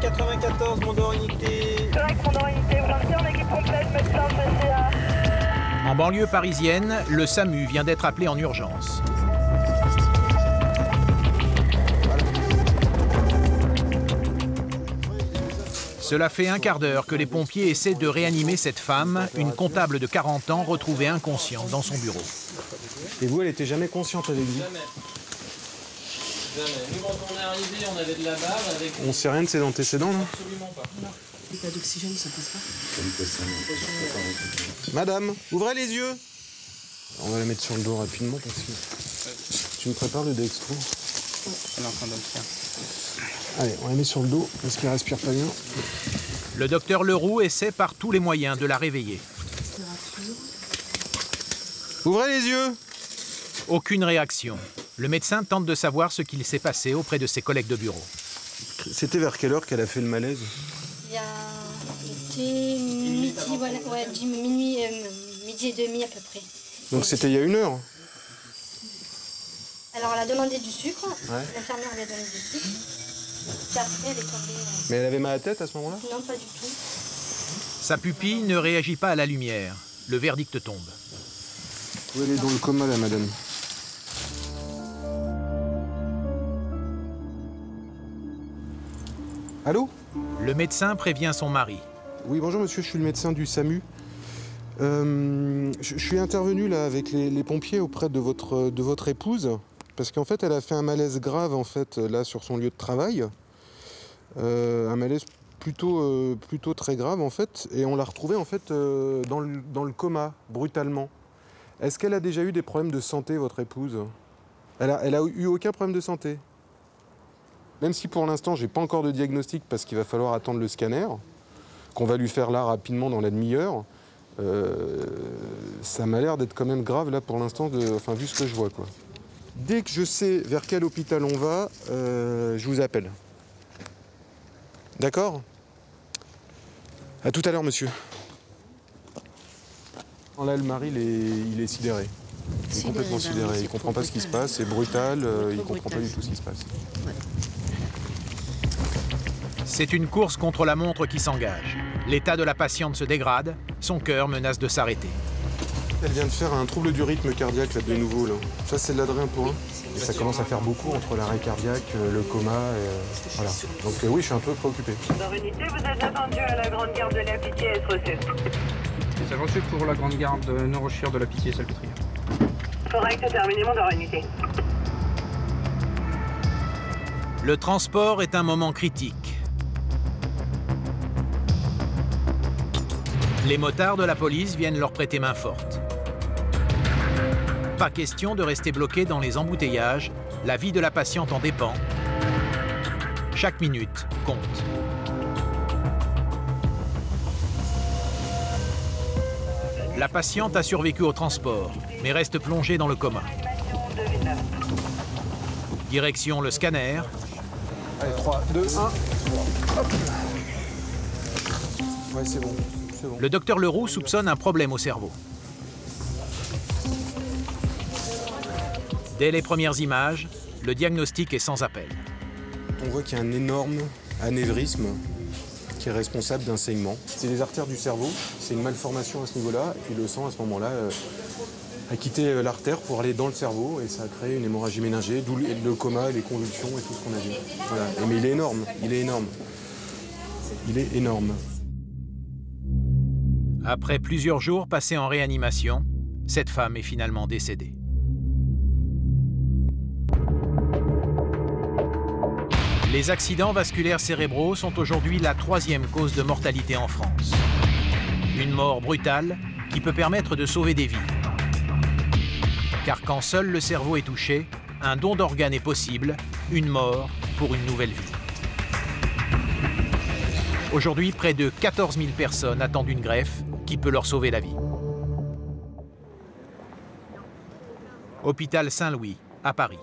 94, Mondor Unité. Correct, Mondor Unité, vous partez en équipe complète, médecin de CA. En banlieue parisienne, le SAMU vient d'être appelé en urgence. Cela fait un quart d'heure que les pompiers essaient de réanimer cette femme, une comptable de 40 ans retrouvée inconsciente dans son bureau. Et vous, elle était jamais consciente avec vous? Jamais. Nous, quand on est arrivé, on avait de la barre avec... On sait rien de ses antécédents, non? Absolument pas. Non. Pas d'oxygène, ça passe pas. Madame, ouvrez les yeux. On va la mettre sur le dos rapidement parce que... Tu me prépares le dextro? Elle est en train de le faire. Allez, on la met sur le dos parce qu'elle respire pas bien. Le docteur Leroux essaie par tous les moyens de la réveiller. Ouvrez les yeux. Aucune réaction. Le médecin tente de savoir ce qu'il s'est passé auprès de ses collègues de bureau. C'était vers quelle heure qu'elle a fait le malaise? Il était midi, voilà, ouais, minuit, midi et demi à peu près. Donc c'était il y a 1 heure? Alors elle a demandé du sucre, Ouais. l'infirmière lui a donné du sucre, puis après elle est tombée. Mais elle avait mal à la tête à ce moment-là? Non, pas du tout. Sa pupille ne réagit pas à la lumière. Le verdict tombe. Où elle est dans le coma, là, madame? Allô? Le médecin prévient son mari. Oui, bonjour monsieur, je suis le médecin du SAMU. Je suis intervenu là avec les pompiers auprès de votre épouse, parce qu'en fait elle a fait un malaise grave en fait là sur son lieu de travail. Un malaise plutôt très grave en fait, et on l'a retrouvée en fait dans le coma, brutalement. Est-ce qu'elle a déjà eu des problèmes de santé, votre épouse? Elle a eu aucun problème de santé? Même si pour l'instant, j'ai pas encore de diagnostic parce qu'il va falloir attendre le scanner, qu'on va lui faire là rapidement dans la demi-heure, ça m'a l'air d'être quand même grave là pour l'instant, enfin vu ce que je vois quoi. Dès que je sais vers quel hôpital on va, je vous appelle. D'accord? À tout à l'heure, monsieur. Là, le mari, il est sidéré. Il est complètement sidéré. Il comprend pas ce qui se passe, c'est brutal, il comprend pas du tout ce qui se passe. C'est une course contre la montre qui s'engage. L'état de la patiente se dégrade, son cœur menace de s'arrêter. Elle vient de faire un trouble du rythme cardiaque là, de nouveau. Là. Ça, c'est de l'adrénaline. Et ça commence à faire beaucoup entre l'arrêt cardiaque, le coma. Voilà. Donc oui, je suis un peu préoccupé. Dans unité, vous êtes attendu à la grande garde de la Pitié et reçu. C'est reçu pour la grande garde neurochir de la Pitié-Salpêtrière. Correct, terminé, Mondor Unité. Le transport est un moment critique. Les motards de la police viennent leur prêter main forte. Pas question de rester bloqué dans les embouteillages, la vie de la patiente en dépend. Chaque minute compte. La patiente a survécu au transport, mais reste plongée dans le coma. Direction le scanner. Allez, 3, 2, 1. Hop. Ouais, c'est bon. Le docteur Leroux soupçonne un problème au cerveau. Dès les premières images, le diagnostic est sans appel. On voit qu'il y a un énorme anévrisme qui est responsable d'un saignement. C'est les artères du cerveau, c'est une malformation à ce niveau-là, et puis le sang à ce moment-là a quitté l'artère pour aller dans le cerveau, et ça a créé une hémorragie méningée, d'où le coma, les convulsions et tout ce qu'on a vu. Voilà. Mais il est énorme, il est énorme. Il est énorme. Après plusieurs jours passés en réanimation, cette femme est finalement décédée. Les accidents vasculaires cérébraux sont aujourd'hui la 3e cause de mortalité en France. Une mort brutale qui peut permettre de sauver des vies. Car quand seul le cerveau est touché, un don d'organes est possible, une mort pour une nouvelle vie. Aujourd'hui, près de 14 000 personnes attendent une greffe qui peut leur sauver la vie. Hôpital Saint-Louis, à Paris.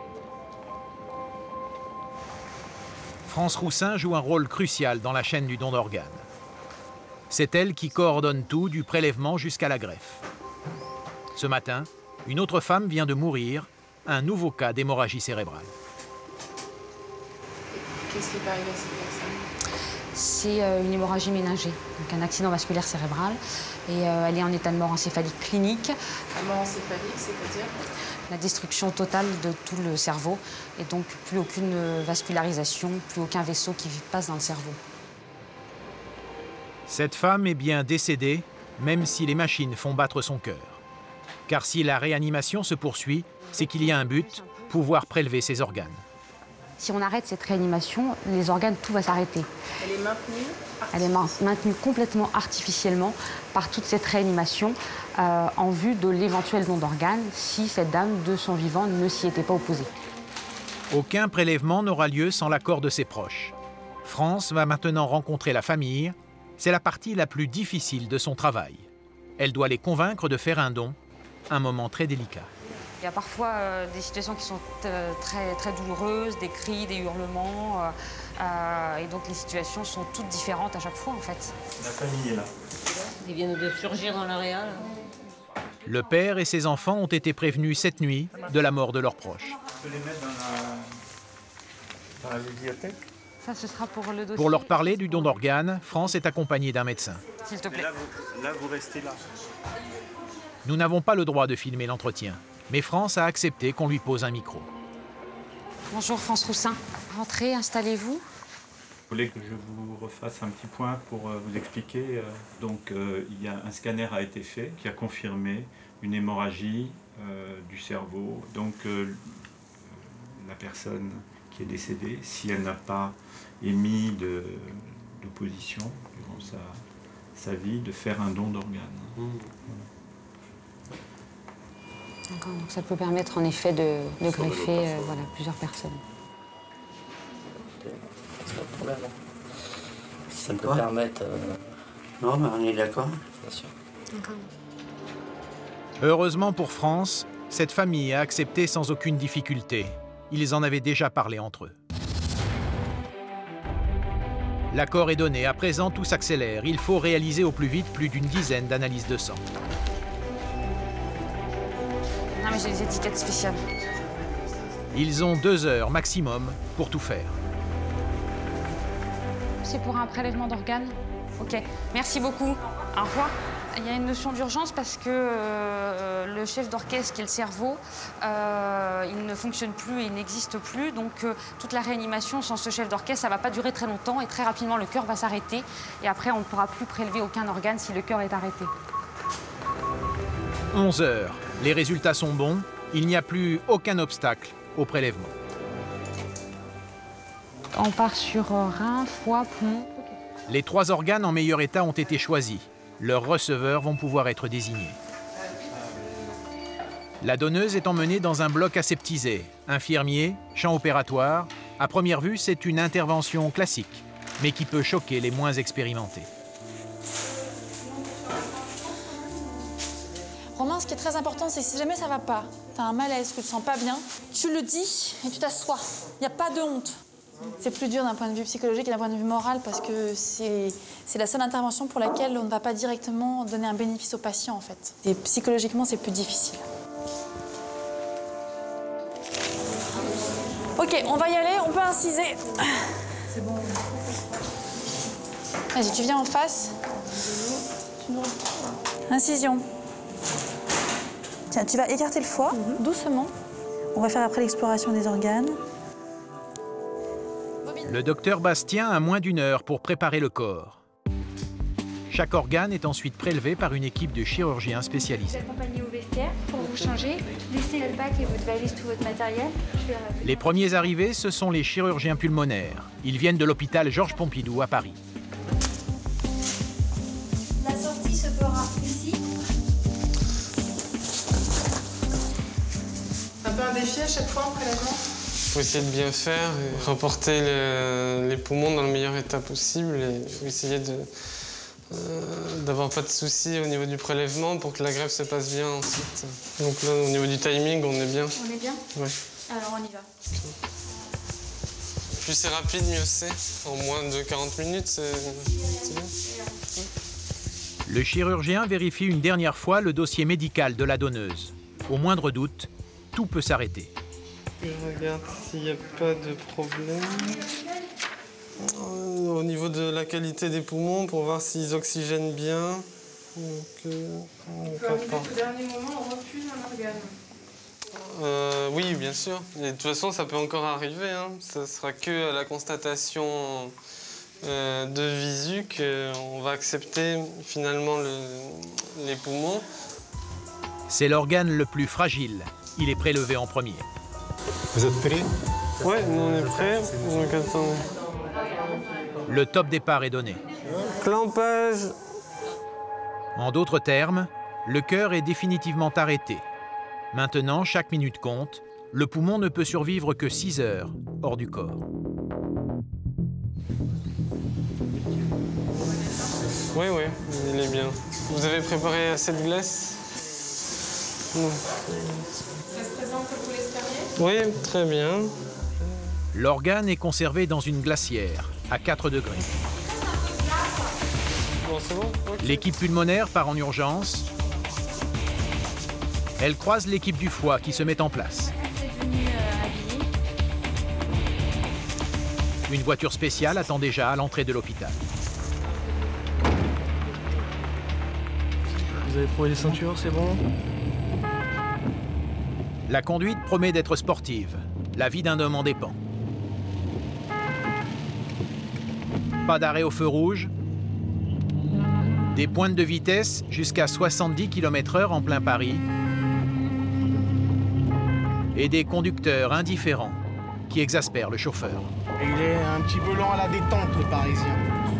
France Roussin joue un rôle crucial dans la chaîne du don d'organes. C'est elle qui coordonne tout, du prélèvement jusqu'à la greffe. Ce matin, une autre femme vient de mourir, un nouveau cas d'hémorragie cérébrale. Qu'est-ce qui est arrivé à cette personne? C'est une hémorragie méningée, donc un accident vasculaire cérébral. Et elle est en état de mort encéphalique clinique. La mort encéphalique, c'est-à-dire? La destruction totale de tout le cerveau. Et donc plus aucune vascularisation, plus aucun vaisseau qui passe dans le cerveau. Cette femme est bien décédée, même si les machines font battre son cœur. Car si la réanimation se poursuit, c'est qu'il y a un but, pouvoir prélever ses organes. Si on arrête cette réanimation, les organes, tout va s'arrêter. Elle est maintenue? Elle est maintenue complètement artificiellement par toute cette réanimation en vue de l'éventuel don d'organes si cette dame, de son vivant, ne s'y était pas opposée. Aucun prélèvement n'aura lieu sans l'accord de ses proches. France va maintenant rencontrer la famille. C'est la partie la plus difficile de son travail. Elle doit les convaincre de faire un don, un moment très délicat. Il y a parfois des situations qui sont très douloureuses, des cris, des hurlements. Et donc les situations sont toutes différentes à chaque fois, en fait. La famille est là. Ils viennent de surgir dans l'aréal. Le père et ses enfants ont été prévenus cette nuit de la mort de leurs proches. Tu peux les mettre dans la bibliothèque? Ça, ce sera pour le dossier. Pour leur parler du don d'organes, France est accompagnée d'un médecin. S'il te plaît. Là, vous restez là. Nous n'avons pas le droit de filmer l'entretien, mais France a accepté qu'on lui pose un micro. Bonjour, France Roussin. Rentrez, installez-vous. Vous voulez que je vous refasse un petit point pour vous expliquer. Il y a un scanner a été fait qui a confirmé une hémorragie du cerveau. Donc, la personne qui est décédée, si elle n'a pas émis d'opposition durant sa vie, de faire un don d'organes. D'accord, donc ça peut permettre en effet de greffer plusieurs personnes. C'est pas de problème. Ça peut permettre... Non, mais on est d'accord. Bien sûr. D'accord. Heureusement pour France, cette famille a accepté sans aucune difficulté. Ils en avaient déjà parlé entre eux. L'accord est donné. À présent, tout s'accélère. Il faut réaliser au plus vite plus d'une dizaine d'analyses de sang. Non, mais j'ai des étiquettes spéciales. Ils ont 2 heures maximum pour tout faire. C'est pour un prélèvement d'organes? Ok, merci beaucoup. Au revoir. Il y a une notion d'urgence parce que le chef d'orchestre, qui est le cerveau, il ne fonctionne plus et il n'existe plus. Donc toute la réanimation sans ce chef d'orchestre, ça ne va pas durer très longtemps et très rapidement le cœur va s'arrêter. Et après, on ne pourra plus prélever aucun organe si le cœur est arrêté. 11 heures. Les résultats sont bons. Il n'y a plus aucun obstacle au prélèvement. On part sur rein, foie, poumon. Les 3 organes en meilleur état ont été choisis. Leurs receveurs vont pouvoir être désignés. La donneuse est emmenée dans un bloc aseptisé. Infirmier, champ opératoire. À première vue, c'est une intervention classique, mais qui peut choquer les moins expérimentés. Romain, ce qui est très important, c'est que si jamais ça va pas, tu as un malaise, que tu te sens pas bien, tu le dis et tu t'assois. Il n'y a pas de honte. C'est plus dur d'un point de vue psychologique et d'un point de vue moral parce que c'est la seule intervention pour laquelle on ne va pas directement donner un bénéfice au patient, en fait. Et psychologiquement, c'est plus difficile. Ok, on va y aller, on peut inciser. C'est bon. Vas-y, tu viens en face. Incision. Tiens, tu vas écarter le foie, doucement. On va faire après l'exploration des organes. Le docteur Bastien a moins d'1 heure pour préparer le corps. Chaque organe est ensuite prélevé par une équipe de chirurgiens spécialisés. Je vais accompagner au vestiaire pour vous changer. Laissez le bac et votre valise, tout votre matériel. Les premiers arrivés, ce sont les chirurgiens pulmonaires. Ils viennent de l'hôpital Georges Pompidou à Paris. La sortie se fera ici. C'est un peu un défi à chaque fois en prélèvement? Il faut essayer de bien faire, et reporter les poumons dans le meilleur état possible. Il faut essayer d'avoir pas de soucis au niveau du prélèvement pour que la greffe se passe bien ensuite. Donc là, au niveau du timing, on est bien. On est bien? Ouais. Alors on y va. Plus c'est rapide, mieux c'est. En moins de 40 minutes, c'est bien. Le chirurgien vérifie une dernière fois le dossier médical de la donneuse. Au moindre doute, tout peut s'arrêter. Je regarde s'il n'y a pas de problème. au niveau de la qualité des poumons pour voir s'ils oxygènent bien. Donc, Il peut arriver qu'au dernier moment, on refuse un organe. Oui, bien sûr. Et de toute façon, ça peut encore arriver. Hein. Ça sera que à la constatation de visu qu'on va accepter finalement les poumons. C'est l'organe le plus fragile. Il est prélevé en premier. Vous êtes prêts? Oui, on est prêts. Donc attendez. Le top départ est donné. Clampage. En d'autres termes, le cœur est définitivement arrêté. Maintenant, chaque minute compte. Le poumon ne peut survivre que 6 heures hors du corps. Oui, oui, il est bien. Vous avez préparé assez de glace? Non. Ça se présente comme vous l'espériez? Oui, très bien. L'organe est conservé dans une glacière à 4 degrés. Bon, c'est bon? Okay. L'équipe pulmonaire part en urgence. Elle croise l'équipe du foie qui se met en place. Une voiture spéciale attend déjà à l'entrée de l'hôpital. Vous avez trouvé les ceintures, c'est bon? La conduite promet d'être sportive. La vie d'un homme en dépend. Pas d'arrêt au feu rouge. Des pointes de vitesse jusqu'à 70 km/h en plein Paris. Et des conducteurs indifférents qui exaspèrent le chauffeur. Et il est un petit peu lent à la détente, le Parisien.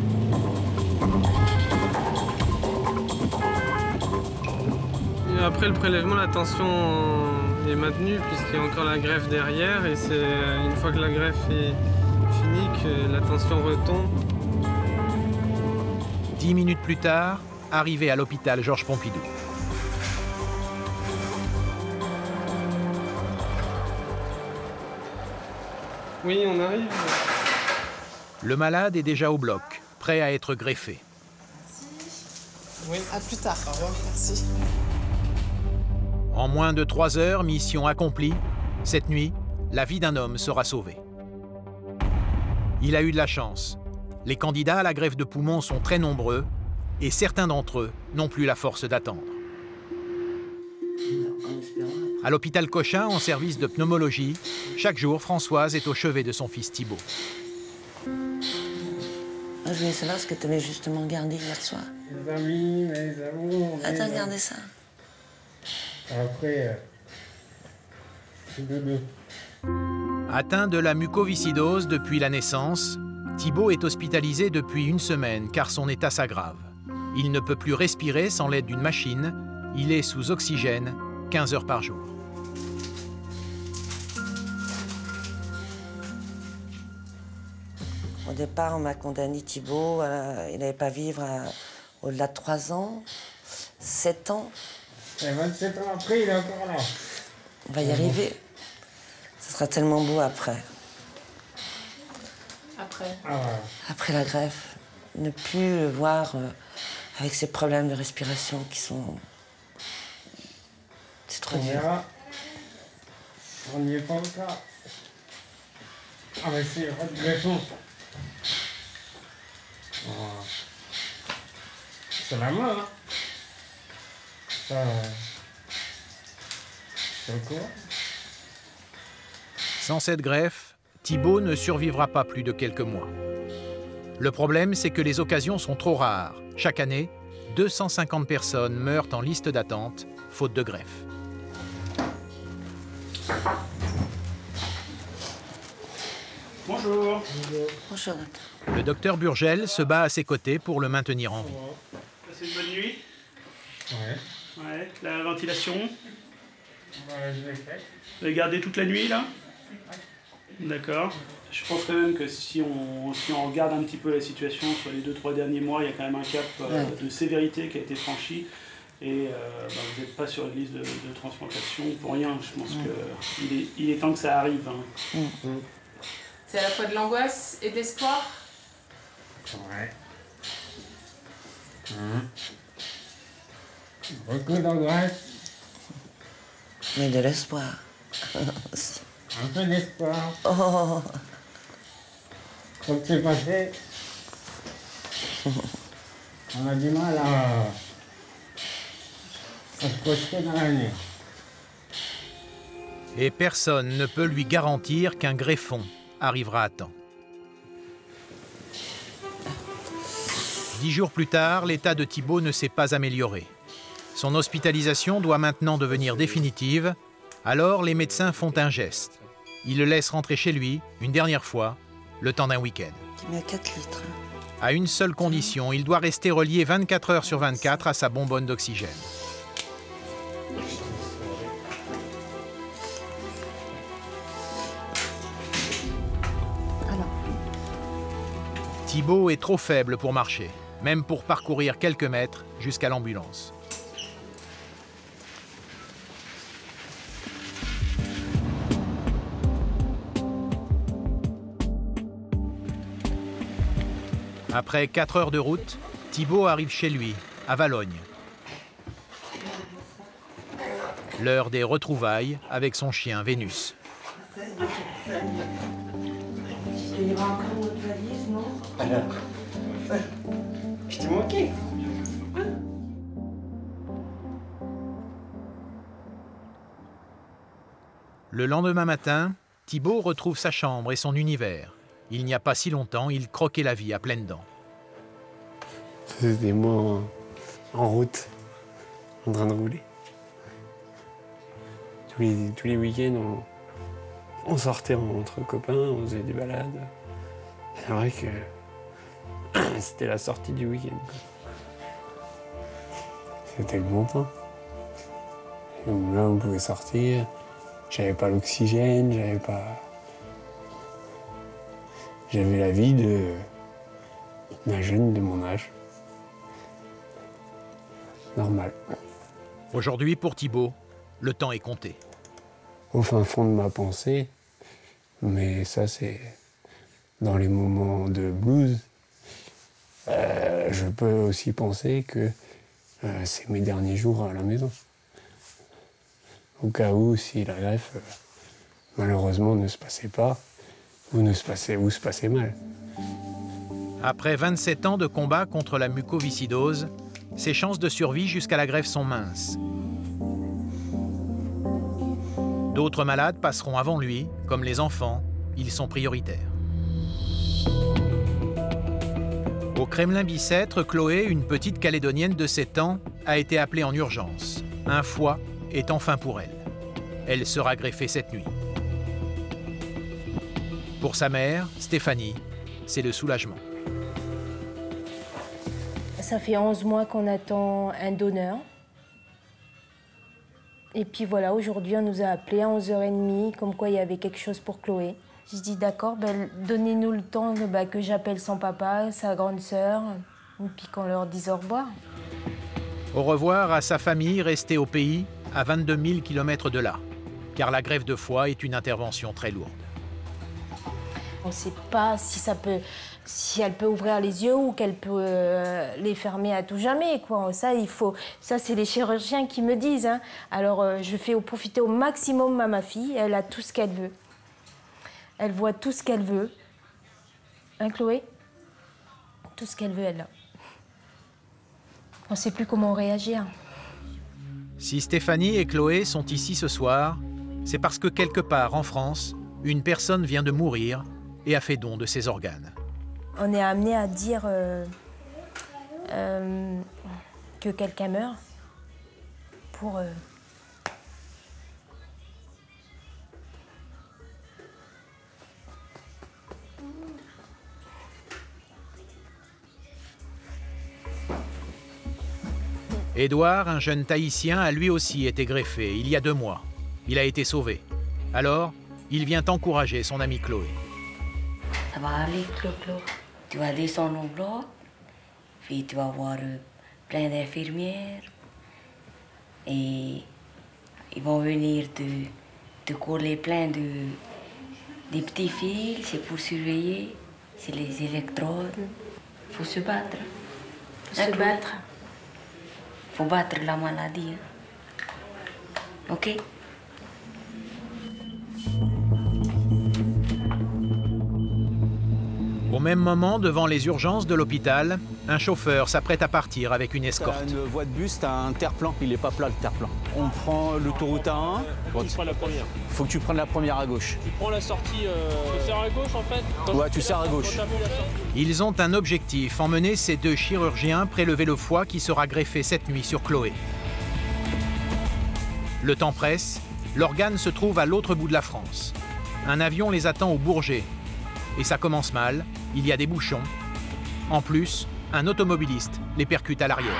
Et après le prélèvement, la tension est maintenue puisqu'il y a encore la greffe derrière. Et c'est une fois que la greffe est finie que la tension retombe. 10 minutes plus tard, arrivé à l'hôpital Georges Pompidou. Oui, on arrive. Le malade est déjà au bloc, prêt à être greffé. Oui. À plus tard. Au revoir. Merci. En moins de 3 heures, mission accomplie. Cette nuit, la vie d'un homme sera sauvée. Il a eu de la chance. Les candidats à la greffe de poumons sont très nombreux et certains d'entre eux n'ont plus la force d'attendre. À l'hôpital Cochin, en service de pneumologie, chaque jour, Françoise est au chevet de son fils Thibaut. Je voulais savoir ce que tu avais justement gardé hier soir. Les amis, mes amours. Ah, t'as regardé ça? Après, bébé. Atteint de la mucoviscidose depuis la naissance, Thibaut est hospitalisé depuis 1 semaine car son état s'aggrave. Il ne peut plus respirer sans l'aide d'une machine. Il est sous oxygène 15 heures par jour. Au départ, on m'a condamné Thibaut. Il n'allait pas vivre au-delà de 3 ans, 7 ans. Et 27 ans après, il est encore là. On va y arriver. Ce sera tellement beau après. Après? Après la greffe. Ne plus le voir avec ses problèmes de respiration qui sont... C'est trop dur. On n'y est pas encore. Ah mais c'est votre greffon. C'est la mort, hein. Ça... c'est quoi? Sans cette greffe, Thibaut ne survivra pas plus de quelques mois. Le problème, c'est que les occasions sont trop rares. Chaque année, 250 personnes meurent en liste d'attente, faute de greffe. Bonjour. Bonjour. Le docteur Burgel se bat à ses côtés pour le maintenir en vie. Passez une bonne nuit. Ouais. Ouais. La ventilation. Je l'ai fait. Vous avez gardé toute la nuit, là? D'accord. Je pense quand même que si on regarde un petit peu la situation sur les 2-3 derniers mois, il y a quand même un cap de sévérité qui a été franchi. Et vous n'êtes pas sur une liste de transplantation pour rien. Je pense qu'il est temps que ça arrive. Hein. C'est à la fois de l'angoisse et de l'espoir? Ouais. Beaucoup d'angoisse. Mais de l'espoir. Un peu d'espoir. Oh. Quand c'est passé, on a du mal à se projeter dans l'avenir. Et personne ne peut lui garantir qu'un greffon arrivera à temps. 10 jours plus tard, l'état de Thibaut ne s'est pas amélioré. Son hospitalisation doit maintenant devenir définitive, alors les médecins font un geste. Ils le laissent rentrer chez lui, une dernière fois, le temps d'un week-end. Il met 4 litres. À une seule condition, il doit rester relié 24 heures sur 24 à sa bonbonne d'oxygène. Thibaut est trop faible pour marcher, même pour parcourir quelques mètres jusqu'à l'ambulance. Après 4 heures de route, Thibaut arrive chez lui, à Valognes. L'heure des retrouvailles avec son chien Vénus. Il y aura encore notre valise, non? Alors, je t'ai manqué. Le lendemain matin, Thibaut retrouve sa chambre et son univers. Il n'y a pas si longtemps, il croquait la vie à pleines dents. C'était moi en route, en train de rouler. Tous les week-ends, on sortait entre copains, on faisait des balades. C'est vrai que c'était la sortie du week-end. C'était le bon temps. Et là, on pouvait sortir. J'avais pas l'oxygène, j'avais la vie d'un jeune de mon âge. Normal. Aujourd'hui, pour Thibaut, le temps est compté. Au fin fond de ma pensée, mais ça c'est dans les moments de blues, je peux aussi penser que c'est mes derniers jours à la maison. Au cas où, si la greffe, malheureusement, ne se passait pas, ou se passait mal. Après 27 ans de combat contre la mucoviscidose, ses chances de survie jusqu'à la greffe sont minces. D'autres malades passeront avant lui, comme les enfants, ils sont prioritaires. Au Kremlin-Bicêtre, Chloé, une petite Calédonienne de 7 ans, a été appelée en urgence. Un foie est enfin pour elle. Elle sera greffée cette nuit. Pour sa mère, Stéphanie, c'est le soulagement. Ça fait 11 mois qu'on attend un donneur. Et puis voilà, aujourd'hui, on nous a appelés à 11h30, comme quoi il y avait quelque chose pour Chloé. J'ai dit d'accord, donnez-nous le temps que j'appelle son papa, sa grande sœur, et puis qu'on leur dise au revoir. Au revoir à sa famille restée au pays, à 22 000 km de là, car la greffe de foie est une intervention très lourde. On ne sait pas si elle peut ouvrir les yeux ou qu'elle peut les fermer à tout jamais, quoi. Ça, c'est les chirurgiens qui me disent, hein. Alors, je fais profiter au maximum à ma fille. Elle a tout ce qu'elle veut. Elle voit tout ce qu'elle veut. Hein, Chloé? Tout ce qu'elle veut, elle a. On ne sait plus comment réagir. Si Stéphanie et Chloé sont ici ce soir, c'est parce que quelque part en France, une personne vient de mourir et a fait don de ses organes. On est amené à dire que quelqu'un meurt pour... Édouard, un jeune Tahitien, a lui aussi été greffé il y a 2 mois. Il a été sauvé. Alors, il vient encourager son amie Chloé. Ça va aller, Chlo. Tu vas descendre au bloc, puis tu vas voir plein d'infirmières. Et ils vont venir te coller plein des petits fils, c'est pour surveiller, c'est les électrodes. Il faut se battre. Faut battre la maladie. Hein. OK? Au même moment, devant les urgences de l'hôpital, un chauffeur s'apprête à partir avec une escorte. T'as une voie de bus, t'as un terre-plan. Il n'est pas plat, le terre-plan. On prend l'autoroute A1. Tu prends la première. Faut que tu prennes la première à gauche. Tu prends la sortie, tu serres à gauche en fait. Ouais, tu serres à gauche. Ils ont un objectif, emmener ces deux chirurgiens prélever le foie qui sera greffé cette nuit sur Chloé. Le temps presse, l'organe se trouve à l'autre bout de la France. Un avion les attend au Bourget. Et ça commence mal, il y a des bouchons. En plus, un automobiliste les percute à l'arrière.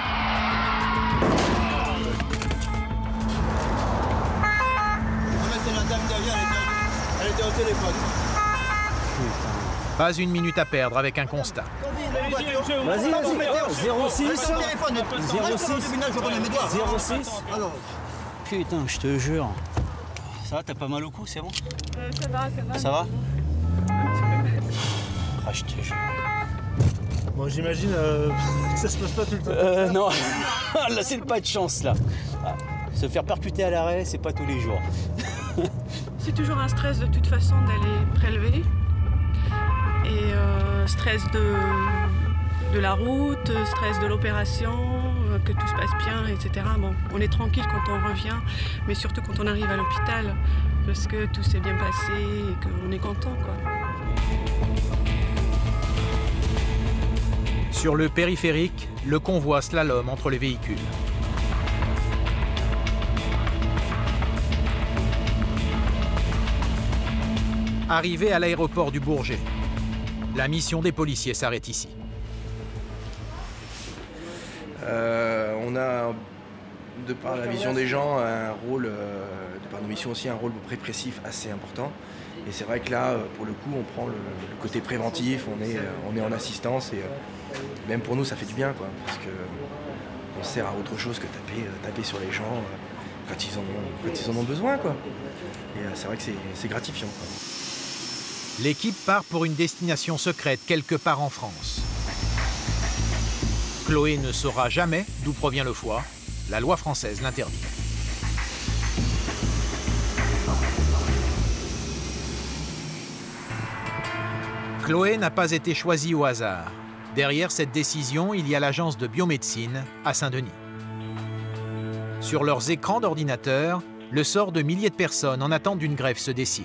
C'est la dame derrière, elle était au téléphone. Pas une minute à perdre avec un constat. Vas-y, 06. 06. Putain, je te jure. Ça va, t'as pas mal au cou, c'est bon? Ça va, ça va. Ça va? Ah, je te jure. Bon, j'imagine que ça se passe pas tout le temps. Non, là, c'est pas de chance, là. Se faire percuter à l'arrêt, c'est pas tous les jours. C'est toujours un stress de toute façon d'aller prélever. Et stress de la route, stress de l'opération, que tout se passe bien, etc. Bon, on est tranquille quand on revient, mais surtout quand on arrive à l'hôpital, parce que tout s'est bien passé et qu'on est content, quoi. Sur le périphérique, le convoi slalom entre les véhicules. Arrivé à l'aéroport du Bourget, la mission des policiers s'arrête ici. On a, de par la vision des gens, un rôle, de par nos missions aussi, un rôle répressif assez important. Et c'est vrai que là, pour le coup, on prend le côté préventif, on est en assistance et même pour nous, ça fait du bien, quoi, parce qu'on sert à autre chose que taper sur les gens quand ils en ont besoin, quoi. Et c'est vrai que c'est gratifiant, quoi. L'équipe part pour une destination secrète quelque part en France. Chloé ne saura jamais d'où provient le foie. La loi française l'interdit. Chloé n'a pas été choisie au hasard. Derrière cette décision, il y a l'agence de biomédecine à Saint-Denis. Sur leurs écrans d'ordinateur, le sort de milliers de personnes en attente d'une greffe se décide.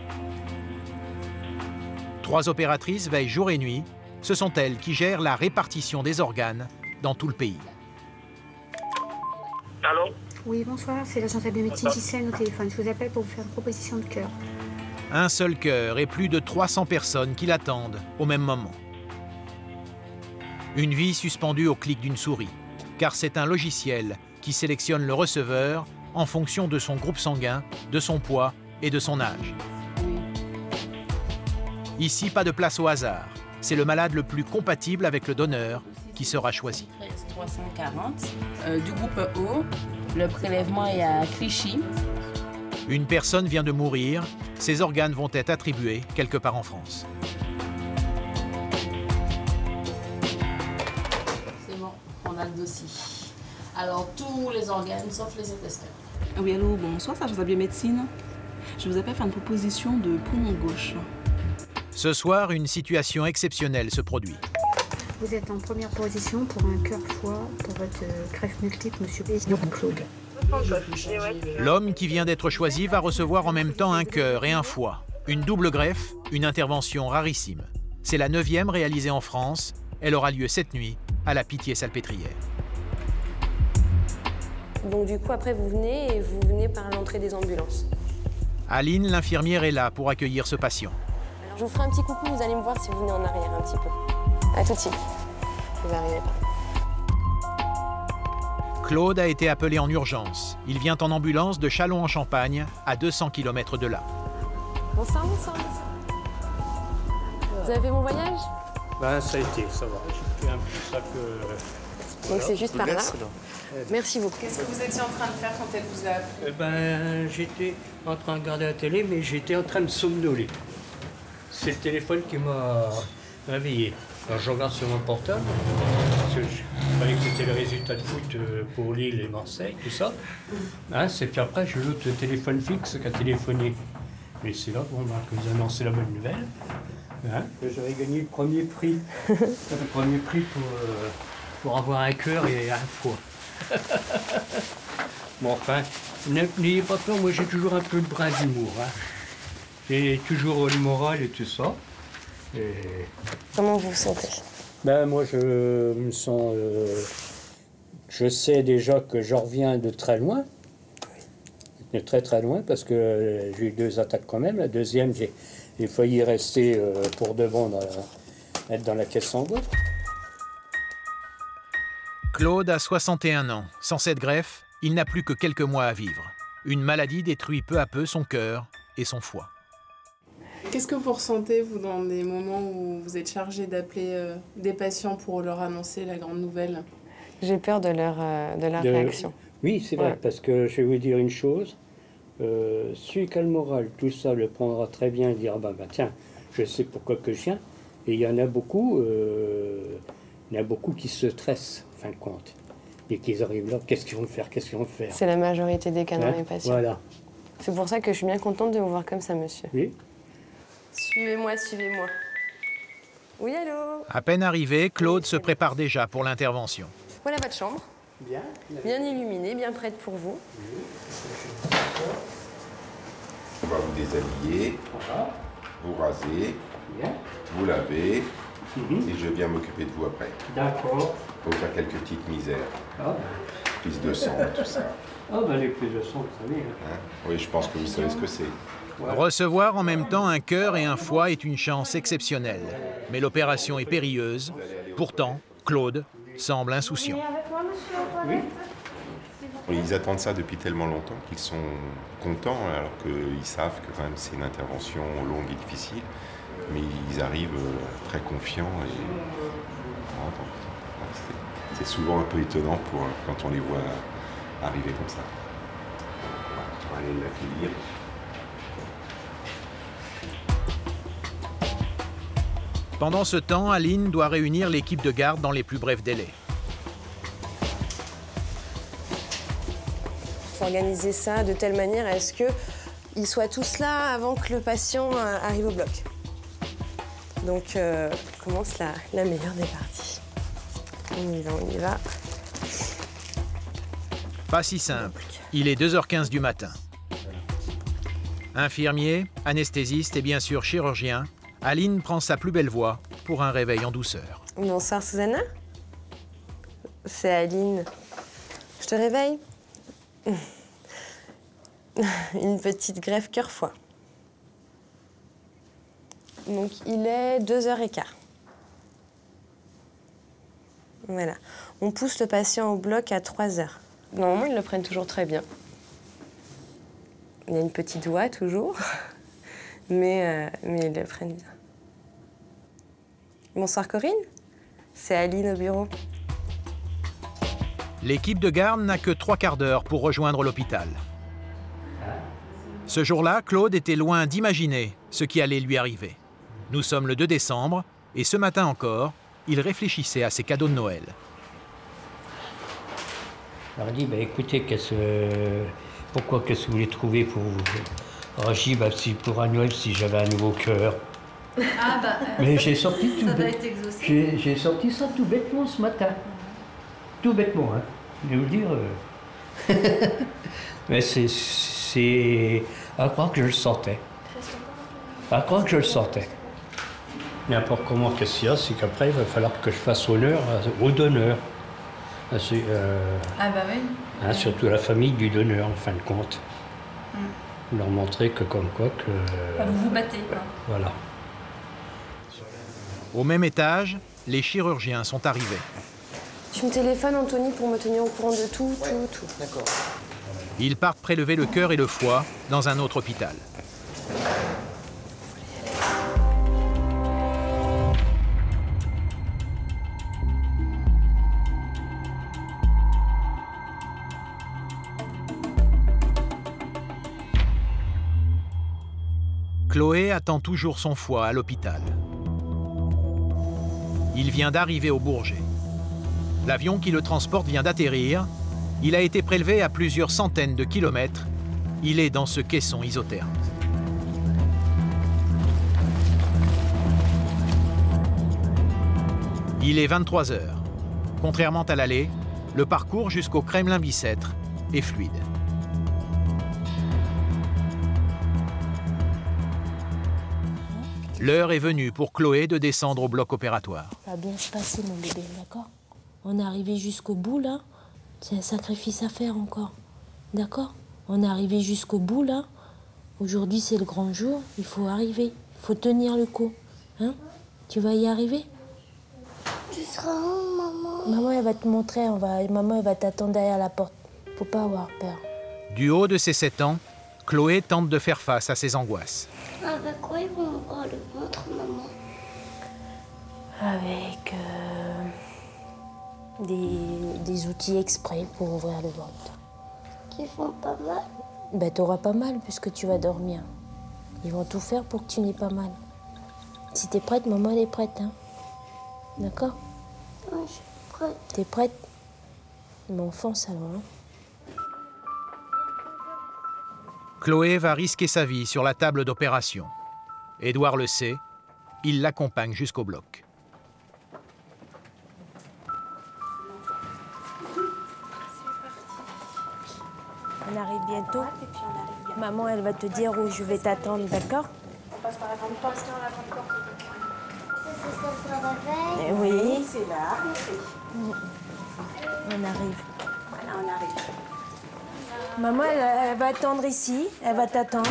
3 opératrices veillent jour et nuit. Ce sont elles qui gèrent la répartition des organes dans tout le pays. Allô? Oui, bonsoir, c'est l'agence de biomédecine Gisèle au téléphone. Je vous appelle pour vous faire une proposition de cœur. Un seul cœur et plus de 300 personnes qui l'attendent au même moment. Une vie suspendue au clic d'une souris, car c'est un logiciel qui sélectionne le receveur en fonction de son groupe sanguin, de son poids et de son âge. Ici, pas de place au hasard. C'est le malade le plus compatible avec le donneur qui sera choisi. 340 du groupe O. Le prélèvement est à Clichy. Une personne vient de mourir. Ses organes vont être attribués quelque part en France. C'est bon, on a le dossier. Alors, tous les organes sauf les intestins. Oui, allô, bonsoir, c'est l'agence de biomédecine. Je vous appelle faire une proposition de poumon gauche. Ce soir, une situation exceptionnelle se produit. Vous êtes en première position pour un cœur-foie pour votre greffe multiple, monsieur Claude. L'homme qui vient d'être choisi va recevoir en même temps un cœur et un foie. Une double greffe, une intervention rarissime. C'est la 9e réalisée en France. Elle aura lieu cette nuit à la Pitié-Salpêtrière. Donc du coup, après, vous venez par l'entrée des ambulances. Aline, l'infirmière, est là pour accueillir ce patient. Alors, je vous ferai un petit coucou, vous allez me voir si vous venez en arrière un petit peu. À tout de suite. Vous arrivez pas. Claude a été appelé en urgence. Il vient en ambulance de Châlons-en-Champagne, à 200 km de là. Bonsoir, bonsoir. Vous avez fait mon voyage? Ben, ça a été, ça va. J'ai fait un petit sac... Donc c'est juste par là. Merci beaucoup. Qu'est-ce que vous étiez en train de faire quand elle vous a appelé? Ben, j'étais en train de regarder la télé, mais j'étais en train de somnoler. C'est le téléphone qui m'a réveillé. Alors je regarde sur mon portable, parce que je croyais que c'était le résultat de foot pour Lille et Marseille, tout ça. Hein, et puis après, j'ai l'autre téléphone fixe qui a téléphoné. Et c'est là que vous annoncez la bonne nouvelle. Hein, j'avais gagné le premier prix. Le premier prix pour avoir un cœur et un foie. Bon, enfin, n'ayez pas peur, moi j'ai toujours un peu de brin d'humour. Hein. J'ai toujours le moral et tout ça. Et... Comment vous vous sentez? Ben, moi, je me sens... je sais déjà que je reviens de très loin. De très très loin, parce que j'ai eu 2 attaques quand même. La deuxième, j'ai failli rester pour de bon, être dans la caisse en bois. Claude a 61 ans. Sans cette greffe, il n'a plus que quelques mois à vivre. Une maladie détruit peu à peu son cœur et son foie. Qu'est-ce que vous ressentez, vous, dans des moments où vous êtes chargé d'appeler des patients pour leur annoncer la grande nouvelle? J'ai peur de leur réaction. Oui, c'est vrai, parce que je vais vous dire une chose. Celui qui a le moral, tout ça, le prendra très bien et dira, bah, tiens, je sais pourquoi que je viens. Et il y en a beaucoup qui se stressent, en fin de compte. Et qu'ils arrivent là, qu'est-ce qu'ils vont faire? C'est la majorité des cas dans les patients. Voilà. C'est pour ça que je suis bien contente de vous voir comme ça, monsieur. Oui. Suivez-moi, suivez-moi. Oui, allô? À peine arrivé, Claude se prépare déjà pour l'intervention. Voilà votre chambre. Bien. Bien illuminée, bien prête pour vous. On va vous déshabiller, vous raser, vous laver, et je viens m'occuper de vous après. D'accord. Pour faire quelques petites misères. Prise de sang, tout ça. Ah, ben les prises de sang, vous savez. Hein? Oui, je pense que vous savez ce que c'est. Recevoir en même temps un cœur et un foie est une chance exceptionnelle. Mais l'opération est périlleuse. Pourtant, Claude semble insouciant. Oui. Ils attendent ça depuis tellement longtemps qu'ils sont contents, alors qu'ils savent que quand même c'est une intervention longue et difficile. Mais ils arrivent très confiants et c'est souvent un peu étonnant quand on les voit arriver comme ça. On va aller l'accueillir. Pendant ce temps, Aline doit réunir l'équipe de garde dans les plus brefs délais. Il faut organiser ça de telle manière à ce qu'ils soient tous là avant que le patient arrive au bloc. Donc, commence la meilleure des parties. On y va. Pas si simple. Il est 2h15 du matin. Infirmier, anesthésiste et bien sûr chirurgien, Aline prend sa plus belle voix pour un réveil en douceur. Bonsoir, Susanna. C'est Aline. Je te réveille? Une petite greffe cœur-foie. Donc, il est 2h15. Voilà. On pousse le patient au bloc à 3h. Normalement, ils le prennent toujours très bien. Il y a une petite voix, toujours. Mais ils le prennent bien. Bonsoir, Corinne. C'est Aline au bureau. L'équipe de garde n'a que 3 quarts d'heure pour rejoindre l'hôpital. Ce jour-là, Claude était loin d'imaginer ce qui allait lui arriver. Nous sommes le 2 décembre et ce matin encore, il réfléchissait à ses cadeaux de Noël. Alors il dit, bah, écoutez, pourquoi qu'est-ce que vous voulez trouver pour vous? Alors je dis, bah, si pour un Noël, si j'avais un nouveau cœur. Ah bah, mais j'ai sorti tout ça doit être exaucé. J'ai sorti ça tout bêtement ce matin. Tout bêtement, hein. Je vais vous le dire. Mais c'est à croire que je le sentais. À croire que je le sentais. N'importe comment qu'est-ce qu'il y a, c'est qu'après, il va falloir que je fasse honneur au donneur. Ah bah oui. Hein, surtout à la famille du donneur, en fin de compte. Leur montrer que comme quoi que... Vous vous battez, quoi. Voilà. Au même étage, les chirurgiens sont arrivés. Tu me téléphones, Anthony, pour me tenir au courant de tout. D'accord. Ils partent prélever le cœur et le foie dans un autre hôpital. Chloé attend toujours son foie à l'hôpital. Il vient d'arriver au Bourget. L'avion qui le transporte vient d'atterrir. Il a été prélevé à plusieurs centaines de kilomètres. Il est dans ce caisson isotherme. Il est 23 h. Contrairement à l'aller, le parcours jusqu'au Kremlin-Bicêtre est fluide. L'heure est venue pour Chloé de descendre au bloc opératoire. Ça va bien se passer, mon bébé, d'accord? On est arrivé jusqu'au bout, là. C'est un sacrifice à faire encore, d'accord? On est arrivé jusqu'au bout, là. Aujourd'hui, c'est le grand jour. Il faut arriver. Il faut tenir le coup. Hein? Tu vas y arriver? Tu seras où, maman? Maman, elle va te montrer. Maman, elle va t'attendre derrière la porte. Faut pas avoir peur. Du haut de ses 7 ans, Chloé tente de faire face à ses angoisses. Avec quoi ils vont ouvrir le ventre, maman? Avec des outils exprès pour ouvrir le ventre. Qui font pas mal? Ben, t'auras pas mal puisque tu vas dormir. Ils vont tout faire pour que tu n'aies pas mal. Si t'es prête, maman, elle est prête, hein? D'accord? Oui, je suis prête. T'es prête? Mon enfant, alors, hein? Chloé va risquer sa vie sur la table d'opération. Édouard le sait, il l'accompagne jusqu'au bloc. On arrive bientôt. Maman, elle va te dire où je vais t'attendre, d'accord? On passe par la grande porte. C'est ça, ça se réveille. Oui. C'est là. On arrive. Voilà, on arrive. Maman, elle va attendre ici. Elle va t'attendre.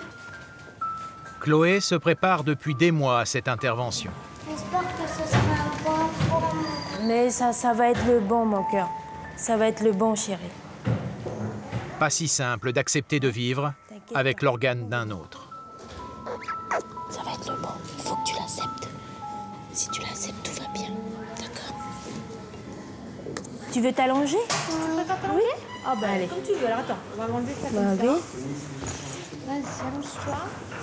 Chloé se prépare depuis des mois à cette intervention. J'espère que ce sera un bon enfant. Mais ça va être le bon, mon cœur. Ça va être le bon, chérie. Pas si simple d'accepter de vivre avec l'organe d'un autre. Ça va être le bon. Il faut que tu l'acceptes. Si tu l'acceptes, tout va bien. D'accord? Tu veux t'allonger? Tu préfères t'allonger? Ah bah allez. Comme tu veux. Alors attends, on va enlever ça comme oui. ça. Vas-y, allonge-toi.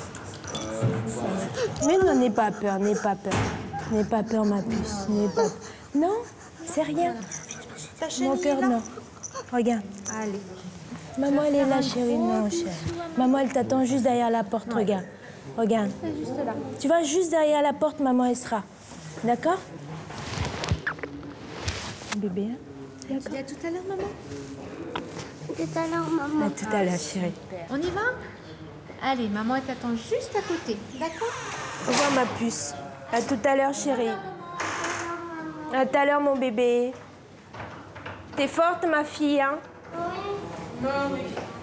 Mais non, n'aie pas peur, n'aie pas peur. N'aie pas peur, ma puce. N'aie pas peur. Non, c'est rien. Mon cœur, non. Regarde. Allez. Maman, elle est là, chérie. Non, chérie. Maman, elle t'attend juste derrière la porte. Regarde. Regarde. C'est juste là. Tu vas juste derrière la porte, maman, elle sera. D'accord? Bébé, hein? Tu dis à tout à l'heure, maman? Tout à l'heure, maman. À tout à l'heure, chérie. On y va? Allez, maman, elle t'attend juste à côté. D'accord? Au revoir, ma puce. À tout à l'heure, chérie. À tout à l'heure, mon bébé. T'es forte, ma fille, hein? Oui. Oui.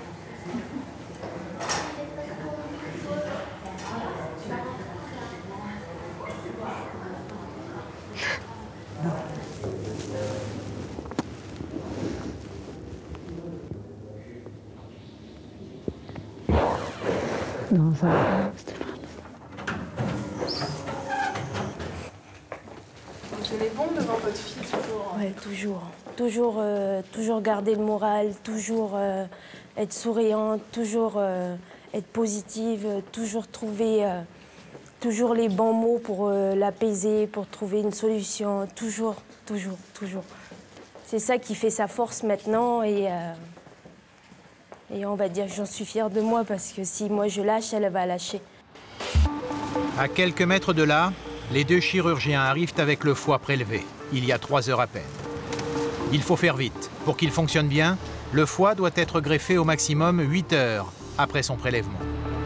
Non, ça va. Vous tenez bon devant votre fille toujours? Oui, toujours. Toujours garder le moral, toujours être souriante, toujours être positive, toujours trouver toujours les bons mots pour l'apaiser, pour trouver une solution. Toujours. C'est ça qui fait sa force maintenant et on va dire que j'en suis fière de moi parce que si moi je lâche, elle va lâcher. À quelques mètres de là, les deux chirurgiens arrivent avec le foie prélevé, il y a 3 heures à peine. Il faut faire vite. Pour qu'il fonctionne bien, le foie doit être greffé au maximum 8 heures après son prélèvement.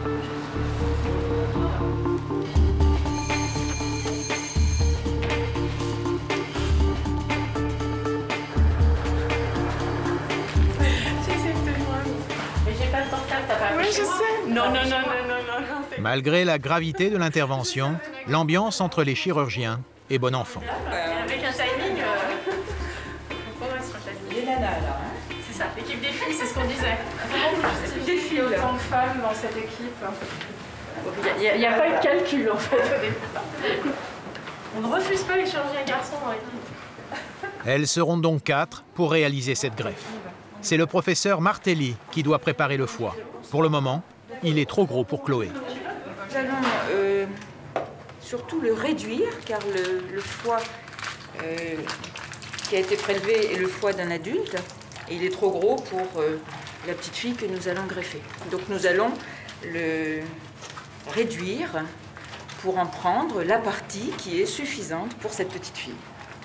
Oui, je sais. Non. Malgré la gravité de l'intervention, l'ambiance entre les chirurgiens est bon enfant. Avec un timing, on progresse sur le timing. Les nanas, là. C'est ça, l'équipe des filles, c'est ce qu'on disait. L'équipe des filles, autant de femmes dans cette équipe. Il n'y a pas eu de calcul, en fait, au départ. On ne refuse pas les chirurgiens garçons dans l'équipe. Elles seront donc 4 pour réaliser cette greffe. C'est le professeur Martelly qui doit préparer le foie. Pour le moment, il est trop gros pour Chloé. Nous allons surtout le réduire, car le foie qui a été prélevé est le foie d'un adulte, et il est trop gros pour la petite fille que nous allons greffer. Donc nous allons le réduire pour en prendre la partie qui est suffisante pour cette petite fille.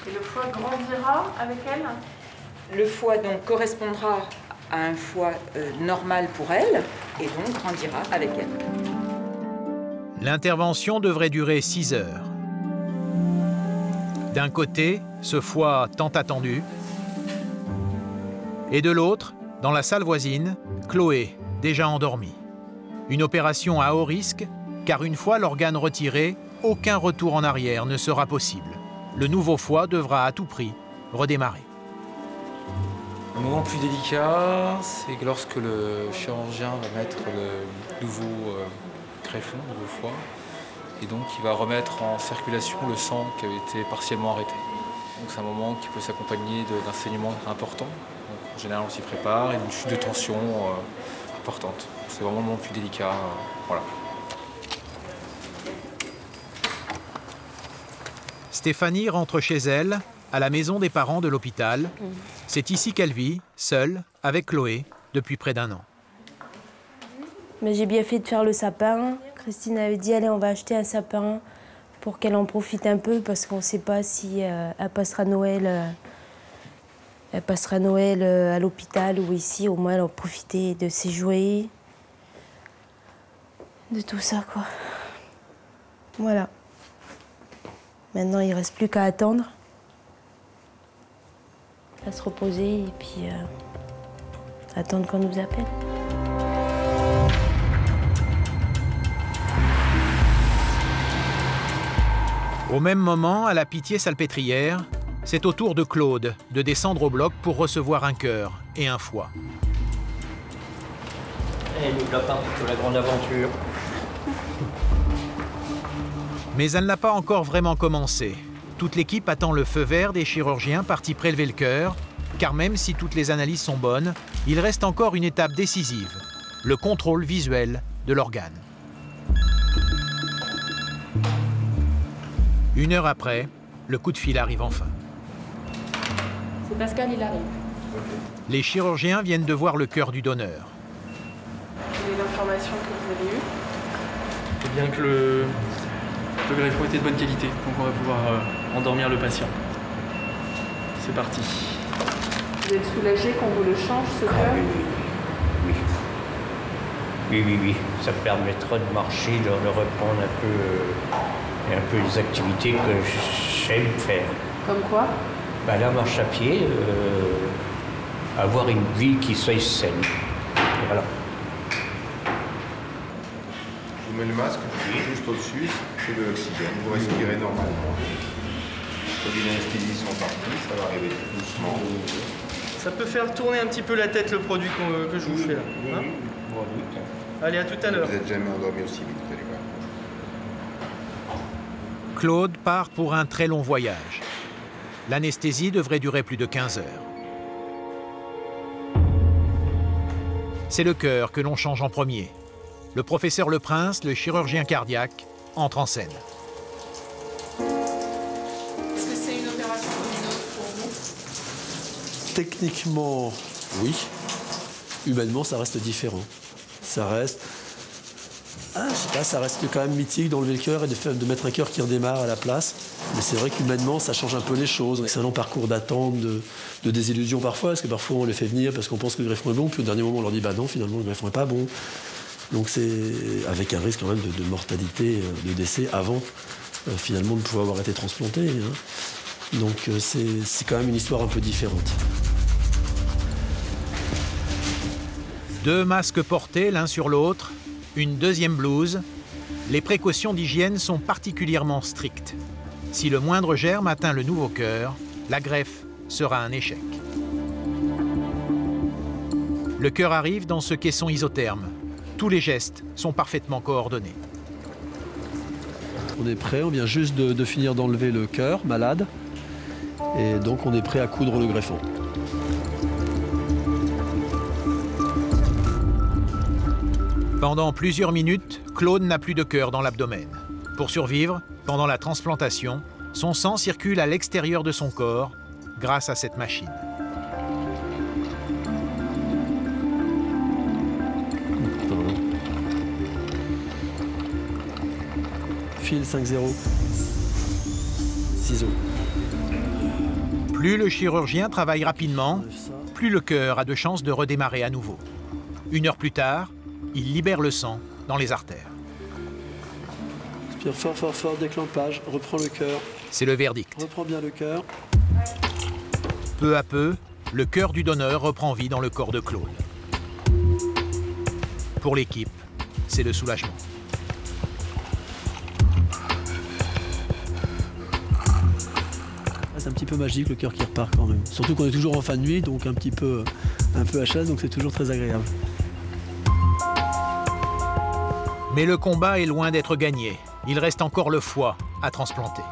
Et le foie grandira avec elle? Le foie donc correspondra à un foie normal pour elle et donc grandira avec elle. L'intervention devrait durer 6 heures. D'un côté, ce foie tant attendu, et de l'autre, dans la salle voisine, Chloé, déjà endormie. Une opération à haut risque, car une fois l'organe retiré, aucun retour en arrière ne sera possible. Le nouveau foie devra à tout prix redémarrer. Le moment le plus délicat, c'est que lorsque le chirurgien va mettre le nouveau greffon, le nouveau foie, et donc il va remettre en circulation le sang qui avait été partiellement arrêté. Donc c'est un moment qui peut s'accompagner d'un saignement important. Donc, en général, on s'y prépare et d'une chute de tension importante. C'est vraiment le moment le plus délicat. Voilà. Stéphanie rentre chez elle, à la maison des parents de l'hôpital. C'est ici qu'elle vit, seule, avec Chloé, depuis près d'1 an. Mais j'ai bien fait de faire le sapin. Christine avait dit, allez, on va acheter un sapin pour qu'elle en profite un peu, parce qu'on ne sait pas si elle passera Noël à l'hôpital ou ici. Au moins, elle en profiter de ses jouets, de tout ça, quoi. Voilà. Maintenant, il ne reste plus qu'à attendre, à se reposer et puis attendre qu'on nous appelle. Au même moment, à la Pitié-Salpêtrière, c'est au tour de Claude de descendre au bloc pour recevoir un cœur et un foie. Et nous voilà partis pour la grande aventure. Mais elle n'a pas encore vraiment commencé. Toute l'équipe attend le feu vert des chirurgiens partis prélever le cœur, car même si toutes les analyses sont bonnes, il reste encore une étape décisive, le contrôle visuel de l'organe. 1 heure après, le coup de fil arrive enfin. C'est Pascal, il arrive. Les chirurgiens viennent de voir le cœur du donneur. Quelle est l'information que vous avez eue? Eh bien que le greffon était de bonne qualité, donc on va pouvoir endormir le patient. C'est parti. Vous êtes soulagé qu'on vous le change, ce cœur? Oui. Ça me permettra de marcher, de reprendre un peu les activités que j'aime faire. Comme quoi? La marche à pied, avoir une vie qui soit saine. Voilà. Je vous mets le masque juste au-dessus, c'est de l'oxygène. Vous respirez normalement. Les anesthésies sont parties, ça va arriver doucement. Ça peut faire tourner un petit peu la tête, le produit que je vous fais là. Hein? Allez, à tout à l'heure. Vous n'êtes jamais endormi aussi vite, vous allez voir. Claude part pour un très long voyage. L'anesthésie devrait durer plus de 15 heures. C'est le cœur que l'on change en premier. Le professeur Leprince, le chirurgien cardiaque, entre en scène. Est-ce que c'est une opération comme une autre pour vous? Techniquement, oui. Humainement, ça reste différent. Ça reste... je sais pas, ça reste quand même mythique d'enlever le cœur et de mettre un cœur qui redémarre à la place. Mais c'est vrai qu'humainement, ça change un peu les choses. C'est un long parcours d'attente, de désillusion parfois, parce que parfois on les fait venir parce qu'on pense que le greffon est bon, puis au dernier moment on leur dit bah non, finalement le greffon n'est pas bon. Donc c'est avec un risque quand même de mortalité, de décès avant finalement de pouvoir avoir été transplanté. Hein. Donc c'est quand même une histoire un peu différente. 2 masques portés l'un sur l'autre, une deuxième blouse. Les précautions d'hygiène sont particulièrement strictes. Si le moindre germe atteint le nouveau cœur, la greffe sera un échec. Le cœur arrive dans ce caisson isotherme. Tous les gestes sont parfaitement coordonnés. On est prêt, on vient juste de finir d'enlever le cœur malade. Et donc on est prêt à coudre le greffon. Pendant plusieurs minutes, Claude n'a plus de cœur dans l'abdomen. Pour survivre, pendant la transplantation, son sang circule à l'extérieur de son corps grâce à cette machine. Fil 5-0. Ciseaux. Plus le chirurgien travaille rapidement, plus le cœur a de chances de redémarrer à nouveau. 1 heure plus tard, il libère le sang dans les artères. Inspire fort, fort, fort, déclampage, reprends le cœur. C'est le verdict. Reprends bien le cœur. Peu à peu, le cœur du donneur reprend vie dans le corps de Claude. Pour l'équipe, c'est le soulagement. C'est un petit peu magique le cœur qui repart quand même. Surtout qu'on est toujours en fin de nuit, donc un peu à chasse, donc c'est toujours très agréable. Mais le combat est loin d'être gagné. Il reste encore le foie à transplanter.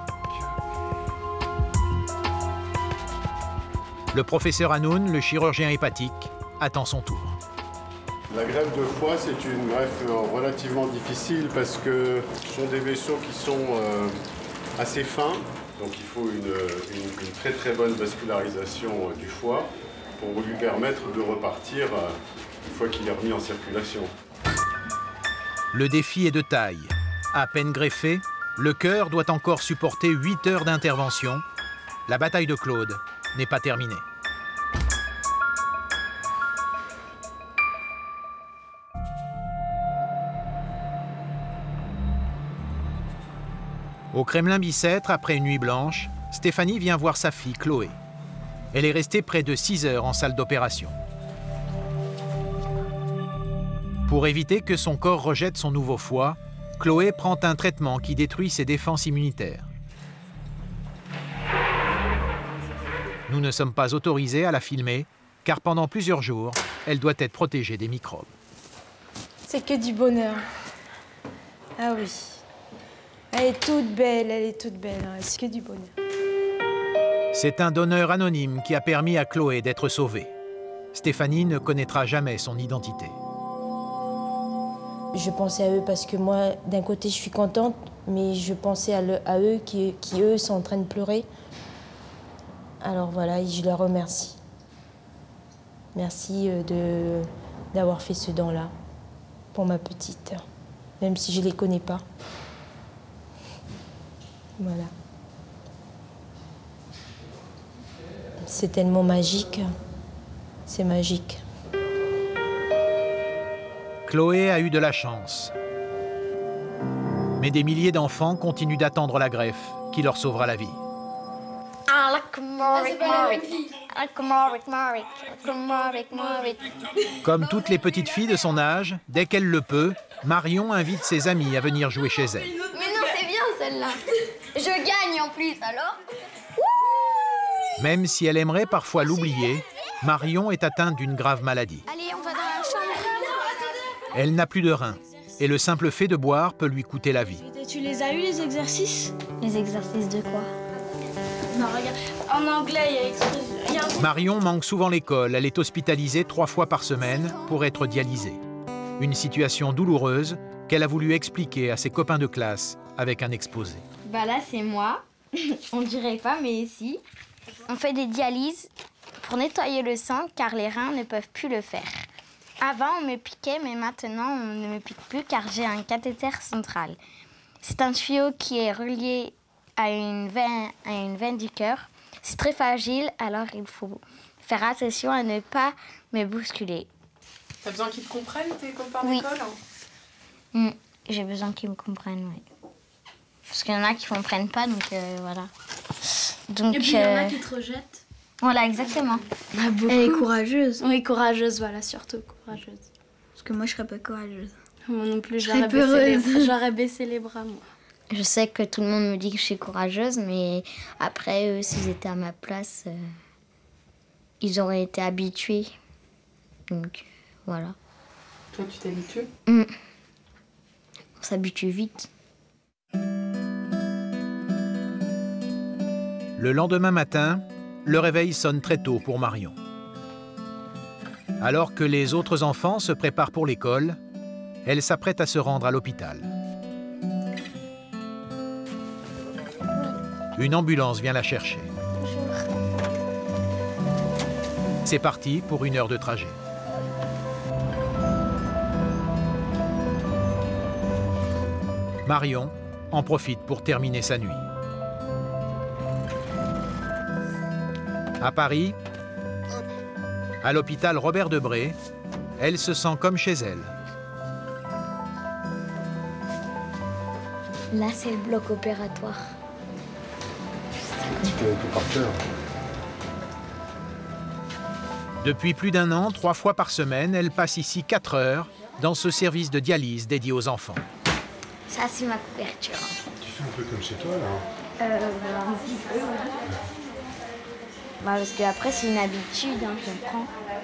Le professeur Hanoun, le chirurgien hépatique, attend son tour. La greffe de foie, c'est une greffe relativement difficile parce que ce sont des vaisseaux qui sont assez fins. Donc il faut une très très bonne vascularisation du foie pour lui permettre de repartir une fois qu'il est remis en circulation. Le défi est de taille. À peine greffé, le cœur doit encore supporter 8 heures d'intervention. La bataille de Claude n'est pas terminée. Au Kremlin-Bicêtre, après une nuit blanche, Stéphanie vient voir sa fille Chloé. Elle est restée près de 6 heures en salle d'opération. Pour éviter que son corps rejette son nouveau foie, Chloé prend un traitement qui détruit ses défenses immunitaires. Nous ne sommes pas autorisés à la filmer, car pendant plusieurs jours, elle doit être protégée des microbes. C'est que du bonheur. Ah oui. Elle est toute belle, hein. C'est que du bonheur. C'est un donneur anonyme qui a permis à Chloé d'être sauvée. Stéphanie ne connaîtra jamais son identité. Je pensais à eux parce que moi, d'un côté, je suis contente, mais je pensais à eux qui, eux, sont en train de pleurer. Alors voilà, je leur remercie. Merci d'avoir fait ce don-là pour ma petite, même si je ne les connais pas. Voilà. C'est tellement magique. C'est magique. Chloé a eu de la chance. Mais des milliers d'enfants continuent d'attendre la greffe qui leur sauvera la vie. Comme toutes les petites filles de son âge, dès qu'elle le peut, Marion invite ses amis à venir jouer chez elle. Mais non, c'est bien celle-là. Je gagne en plus, alors. Même si elle aimerait parfois l'oublier, Marion est atteinte d'une grave maladie. Allez, on va dans la chambre. Elle n'a plus de reins, et le simple fait de boire peut lui coûter la vie. Tu les as eu, les exercices? Les exercices de quoi? Non, regarde, en anglais, il y a Marion manque souvent l'école, elle est hospitalisée 3 fois par semaine pour être dialysée. Une situation douloureuse qu'elle a voulu expliquer à ses copains de classe avec un exposé. Bah là, c'est moi. On dirait pas, mais si. On fait des dialyses pour nettoyer le sang, car les reins ne peuvent plus le faire. Avant, on me piquait, mais maintenant, on ne me pique plus, car j'ai un cathéter central. C'est un tuyau qui est relié à une veine du cœur. C'est très fragile, alors il faut faire attention à ne pas me bousculer. T'as besoin qu'ils te comprennent, tes copains Oui. d'école? J'ai besoin qu'ils me comprennent, oui. Parce qu'il y en a qui ne comprennent pas, donc voilà. Donc, et puis il y en a qui te rejettent. Voilà, exactement. Elle est courageuse. Oui, courageuse, voilà, surtout courageuse. Parce que moi, je serais pas courageuse. Moi non plus, j'aurais baissé les bras, moi. Je sais que tout le monde me dit que je suis courageuse, mais après, eux, s'ils étaient à ma place, ils auraient été habitués. Donc, voilà. Toi, tu t'habitues? On s'habitue vite. Le lendemain matin, le réveil sonne très tôt pour Marion. Alors que les autres enfants se préparent pour l'école, elle s'apprête à se rendre à l'hôpital. Une ambulance vient la chercher. C'est parti pour 1 heure de trajet. Marion en profite pour terminer sa nuit. À Paris, à l'hôpital Robert Debré, elle se sent comme chez elle. Là, c'est le bloc opératoire. Tout par cœur. Depuis plus d'1 an, 3 fois par semaine, elle passe ici 4 heures dans ce service de dialyse dédié aux enfants. Ça, c'est ma couverture. Tu fais un peu comme chez toi, là? Un petit peu, oui. Bah, parce qu'après, c'est une habitude, hein, je comprends.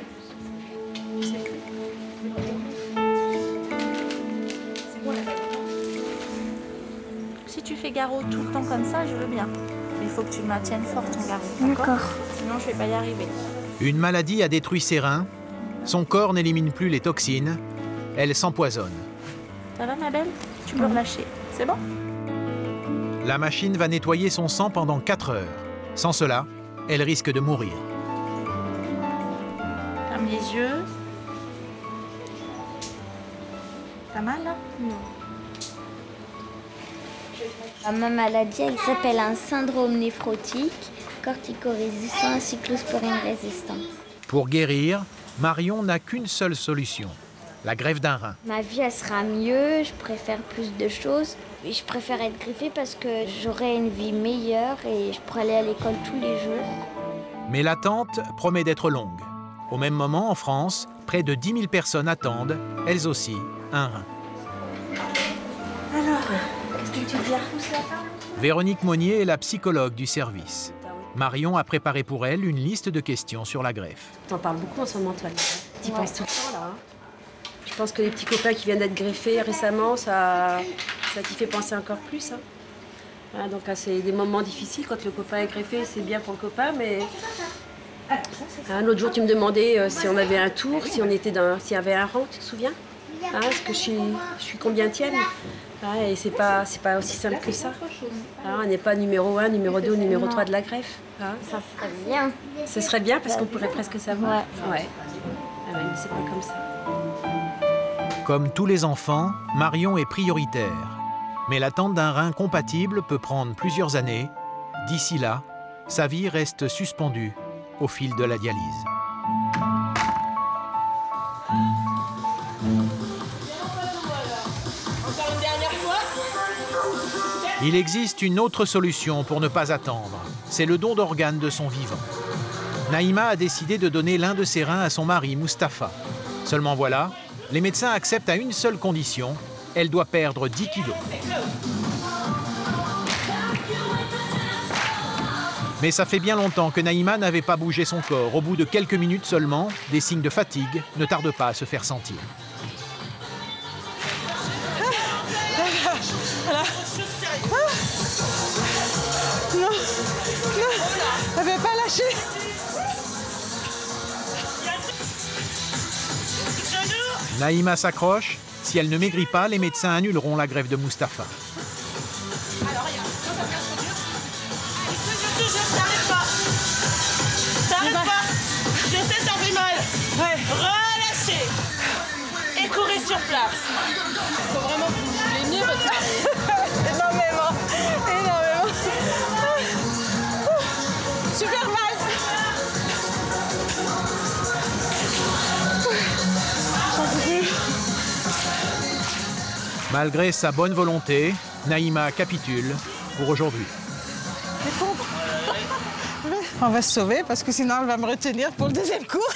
Si tu fais garrot tout le temps comme ça, je veux bien. Mais il faut que tu maintiennes fort ton garrot, D'accord. Sinon, je vais pas y arriver. Une maladie a détruit ses reins, son corps n'élimine plus les toxines, elle s'empoisonne. Ça va, ma belle? Tu peux relâcher. C'est bon? La machine va nettoyer son sang pendant 4 heures. Sans cela, elle risque de mourir. Ferme les yeux. T'as mal, là? Non. Ma maladie, elle s'appelle un syndrome néphrotique, corticorésistant, cyclosporine résistante. Pour guérir, Marion n'a qu'une seule solution, la greffe d'un rein. Ma vie, elle sera mieux, je préfère plus de choses. Et je préfère être greffée parce que j'aurai une vie meilleure et je pourrai aller à l'école tous les jours. Mais l'attente promet d'être longue. Au même moment, en France, près de 10 000 personnes attendent, elles aussi, un rein. Alors, qu'est-ce que tu dis à tous là? Véronique Monnier est la psychologue du service. Marion a préparé pour elle une liste de questions sur la greffe. T'en parles beaucoup en ce moment, toi. T'y penses tout le temps, là. Je pense que les petits copains qui viennent d'être greffés récemment, ça t'y fait penser encore plus. Hein. Voilà, donc c'est des moments difficiles. Quand le copain est greffé, c'est bien pour le copain, mais... L'autre jour, tu me demandais si on avait un tour, s'il y avait un rang, tu te souviens? Est-ce que je suis combientième? Et c'est pas aussi simple que ça. On n'est pas numéro 1, numéro 2 ou numéro 3 de la greffe. Ça serait bien. Ce serait bien parce qu'on pourrait presque savoir. Ouais. Mais c'est pas comme ça. Comme tous les enfants, Marion est prioritaire. Mais l'attente d'un rein compatible peut prendre plusieurs années. D'ici là, sa vie reste suspendue au fil de la dialyse. Il existe une autre solution pour ne pas attendre. C'est le don d'organes de son vivant. Naïma a décidé de donner l'un de ses reins à son mari, Mustapha. Seulement voilà, les médecins acceptent à une seule condition, elle doit perdre 10 kilos. Mais ça fait bien longtemps que Naïma n'avait pas bougé son corps. Au bout de quelques minutes seulement, des signes de fatigue ne tardent pas à se faire sentir. Non, elle veut pas lâcher. Naïma s'accroche. Si elle ne maigrit pas, les médecins annuleront la greffe de Mustapha. T'arrêtes pas. Je sais, ça fait mal. Ouais. Relâchez. Et courez sur place. Faut vraiment que vous les mieux énormément. Super mal. Malgré sa bonne volonté, Naïma capitule pour aujourd'hui. On va se sauver parce que sinon elle va me retenir pour le deuxième cours.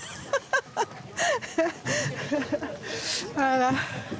Voilà.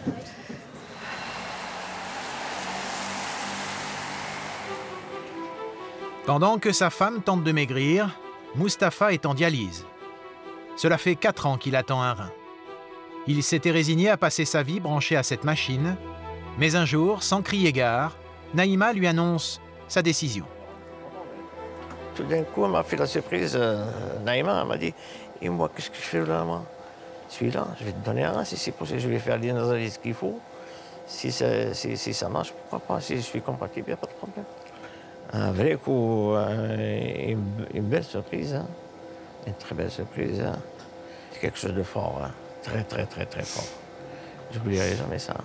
Pendant que sa femme tente de maigrir, Mustapha est en dialyse. Cela fait 4 ans qu'il attend un rein. Il s'était résigné à passer sa vie branché à cette machine, mais un jour, sans crier gare, Naïma lui annonce sa décision. Tout d'un coup, elle m'a fait la surprise. Naïma, elle m'a dit « Et moi, qu'est-ce que je fais là, moi? Celui-là, je vais te donner un, si c'est possible, je vais faire l'analyse qu'il faut. Si ça marche, pourquoi pas? Si je suis compatible, il n'y a pas de problème. » Un vrai coup, une belle surprise, hein? Une très belle surprise. Hein? C'est quelque chose de fort, hein? Très, très, très, très fort. Je n'oublierai jamais ça.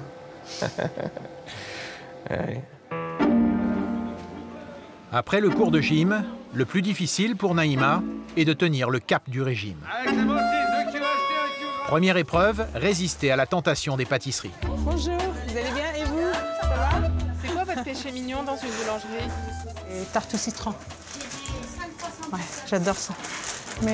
Après le cours de gym, le plus difficile pour Naïma est de tenir le cap du régime. Première épreuve, résister à la tentation des pâtisseries. Bonjour, vous allez bien et vous? Ça va? C'est quoi votre péché mignon dans une boulangerie? Tarte au citron. Ouais, j'adore ça. Mais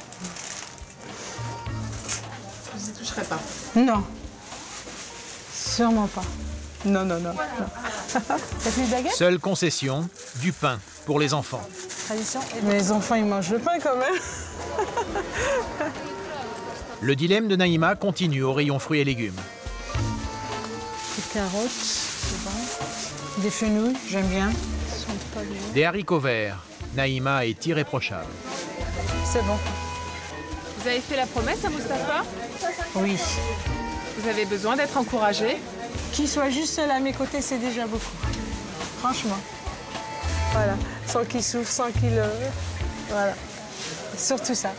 Vous y toucherez pas? non. Sûrement pas. Non, non, non. T'as plus de baguettes? Seule concession, du pain pour les enfants. Tradition. Mais les enfants, ils mangent le pain quand même. Le dilemme de Naïma continue au rayon fruits et légumes. Des carottes, c'est bon. Des fenouils, j'aime bien. Ils sont pas bien. Des haricots verts. Naïma est irréprochable. C'est bon. Vous avez fait la promesse à Mustapha? Oui. Vous avez besoin d'être encouragé? Qu'il soit juste seul à mes côtés, c'est déjà beaucoup. Franchement. Voilà. Sans qu'il souffre, sans qu'il... Voilà. Surtout ça.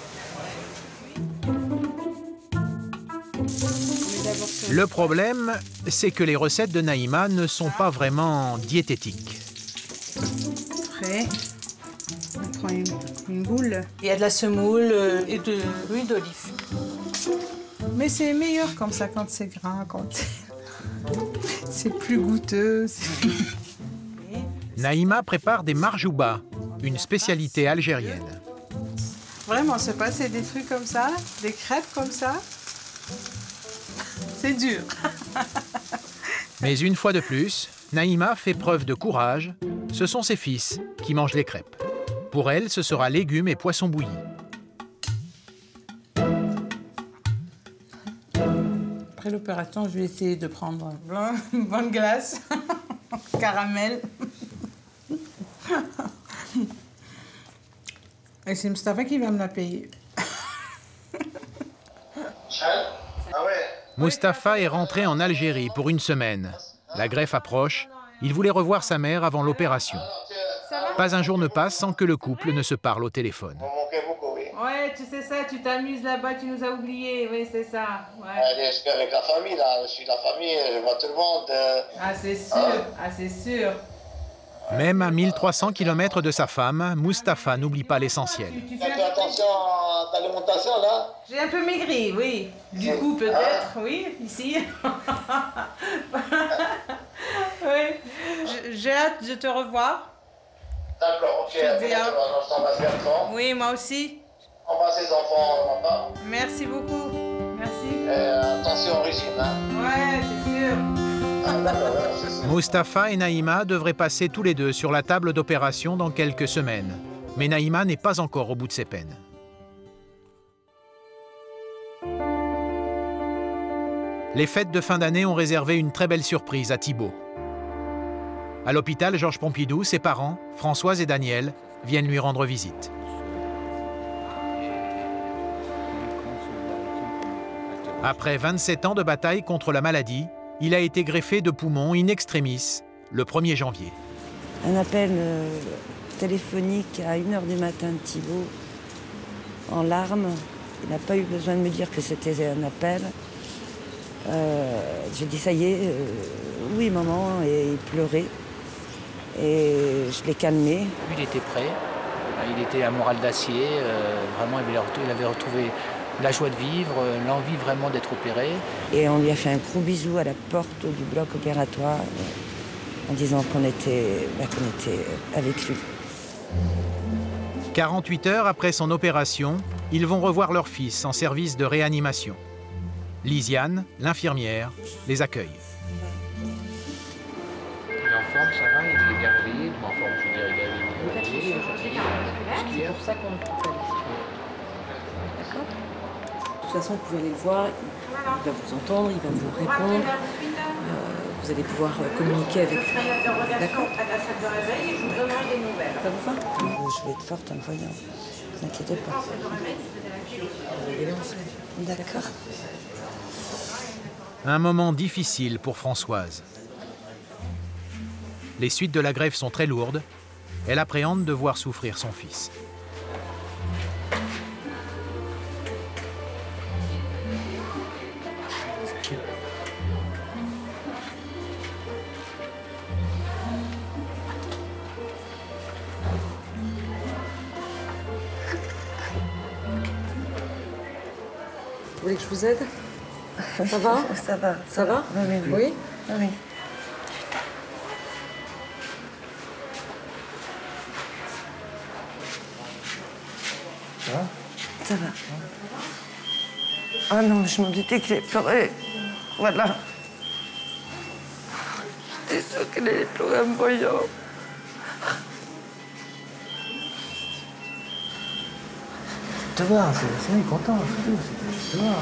Le problème, c'est que les recettes de Naïma ne sont pas vraiment diététiques. Après, on prend une boule. Il y a de la semoule et de l'huile d'olive. Mais c'est meilleur comme ça quand c'est gras, quand c'est plus goûteux. Naïma prépare des marjouba, une spécialité algérienne. Vraiment, se passer des trucs comme ça, des crêpes comme ça, c'est dur. Mais une fois de plus, Naïma fait preuve de courage. Ce sont ses fils qui mangent les crêpes. Pour elle, ce sera légumes et poissons bouillis. Après l'opération, je vais essayer de prendre une bonne glace, caramel. Et c'est Mustapha qui va me la payer. Mustapha est rentré en Algérie pour une semaine. La greffe approche. Il voulait revoir sa mère avant l'opération. Pas un jour ne passe sans que le couple ne se parle au téléphone. Ouais, tu sais ça, tu t'amuses là-bas, tu nous as oubliés, oui, c'est ça. Ouais. Allez, je suis avec la famille, là. Je suis la famille, je vois tout le monde. Ah, c'est sûr, c'est sûr. Même à 1300 km de sa femme, Mustapha n'oublie pas l'essentiel. Fais attention à ta alimentation, là. J'ai un peu maigri, oui. Du coup, peut-être, oui, ici. Oui. J'ai hâte de te revoir. D'accord, ok. Je t'embrasse bien fort. Oui, moi aussi. Embrasse les enfants, papa. Merci beaucoup. Merci. Attention au régime, hein. Ouais, c'est sûr. Mustapha et Naïma devraient passer tous les deux sur la table d'opération dans quelques semaines. Mais Naïma n'est pas encore au bout de ses peines. Les fêtes de fin d'année ont réservé une très belle surprise à Thibaut. À l'hôpital Georges Pompidou, ses parents, Françoise et Daniel, viennent lui rendre visite. Après 27 ans de bataille contre la maladie, il a été greffé de poumons in extremis le 1er janvier. Un appel téléphonique à 1h du matin de Thibaut, en larmes. Il n'a pas eu besoin de me dire que c'était un appel. J'ai dit ça y est, oui maman, et il pleurait. Et je l'ai calmé. Il était prêt, il était à moral d'acier, vraiment il avait retrouvé la joie de vivre, l'envie vraiment d'être opéré. Et on lui a fait un gros bisou à la porte du bloc opératoire en disant qu'on était avec lui. 48 heures après son opération, ils vont revoir leur fils en service de réanimation. Lisiane, l'infirmière, les accueille. Il est en forme, ça va, il est bien réveillé, en forme, je veux dire, il est réveillé. C'est pour ça qu'on le trouve. D'accord. De toute façon, vous pouvez aller le voir, il va vous entendre, il va vous répondre. Vous allez pouvoir communiquer avec lui. D'accord. Ça vous va? Je vais être forte en le voyant. Ne vous inquiétez pas. D'accord. Un moment difficile pour Françoise. Les suites de la greffe sont très lourdes. Elle appréhende de voir souffrir son fils. Vous voulez que je vous aide? Ça va? Ça va. Ça va? Oui? Oui. Ça va. Ah non, je m'en doutais qu'il allait pleurer. Voilà. J'étais sûre qu'il allait pleurer en me voyant. Tu vois, c'est lui content, c'est tout. Tu vois.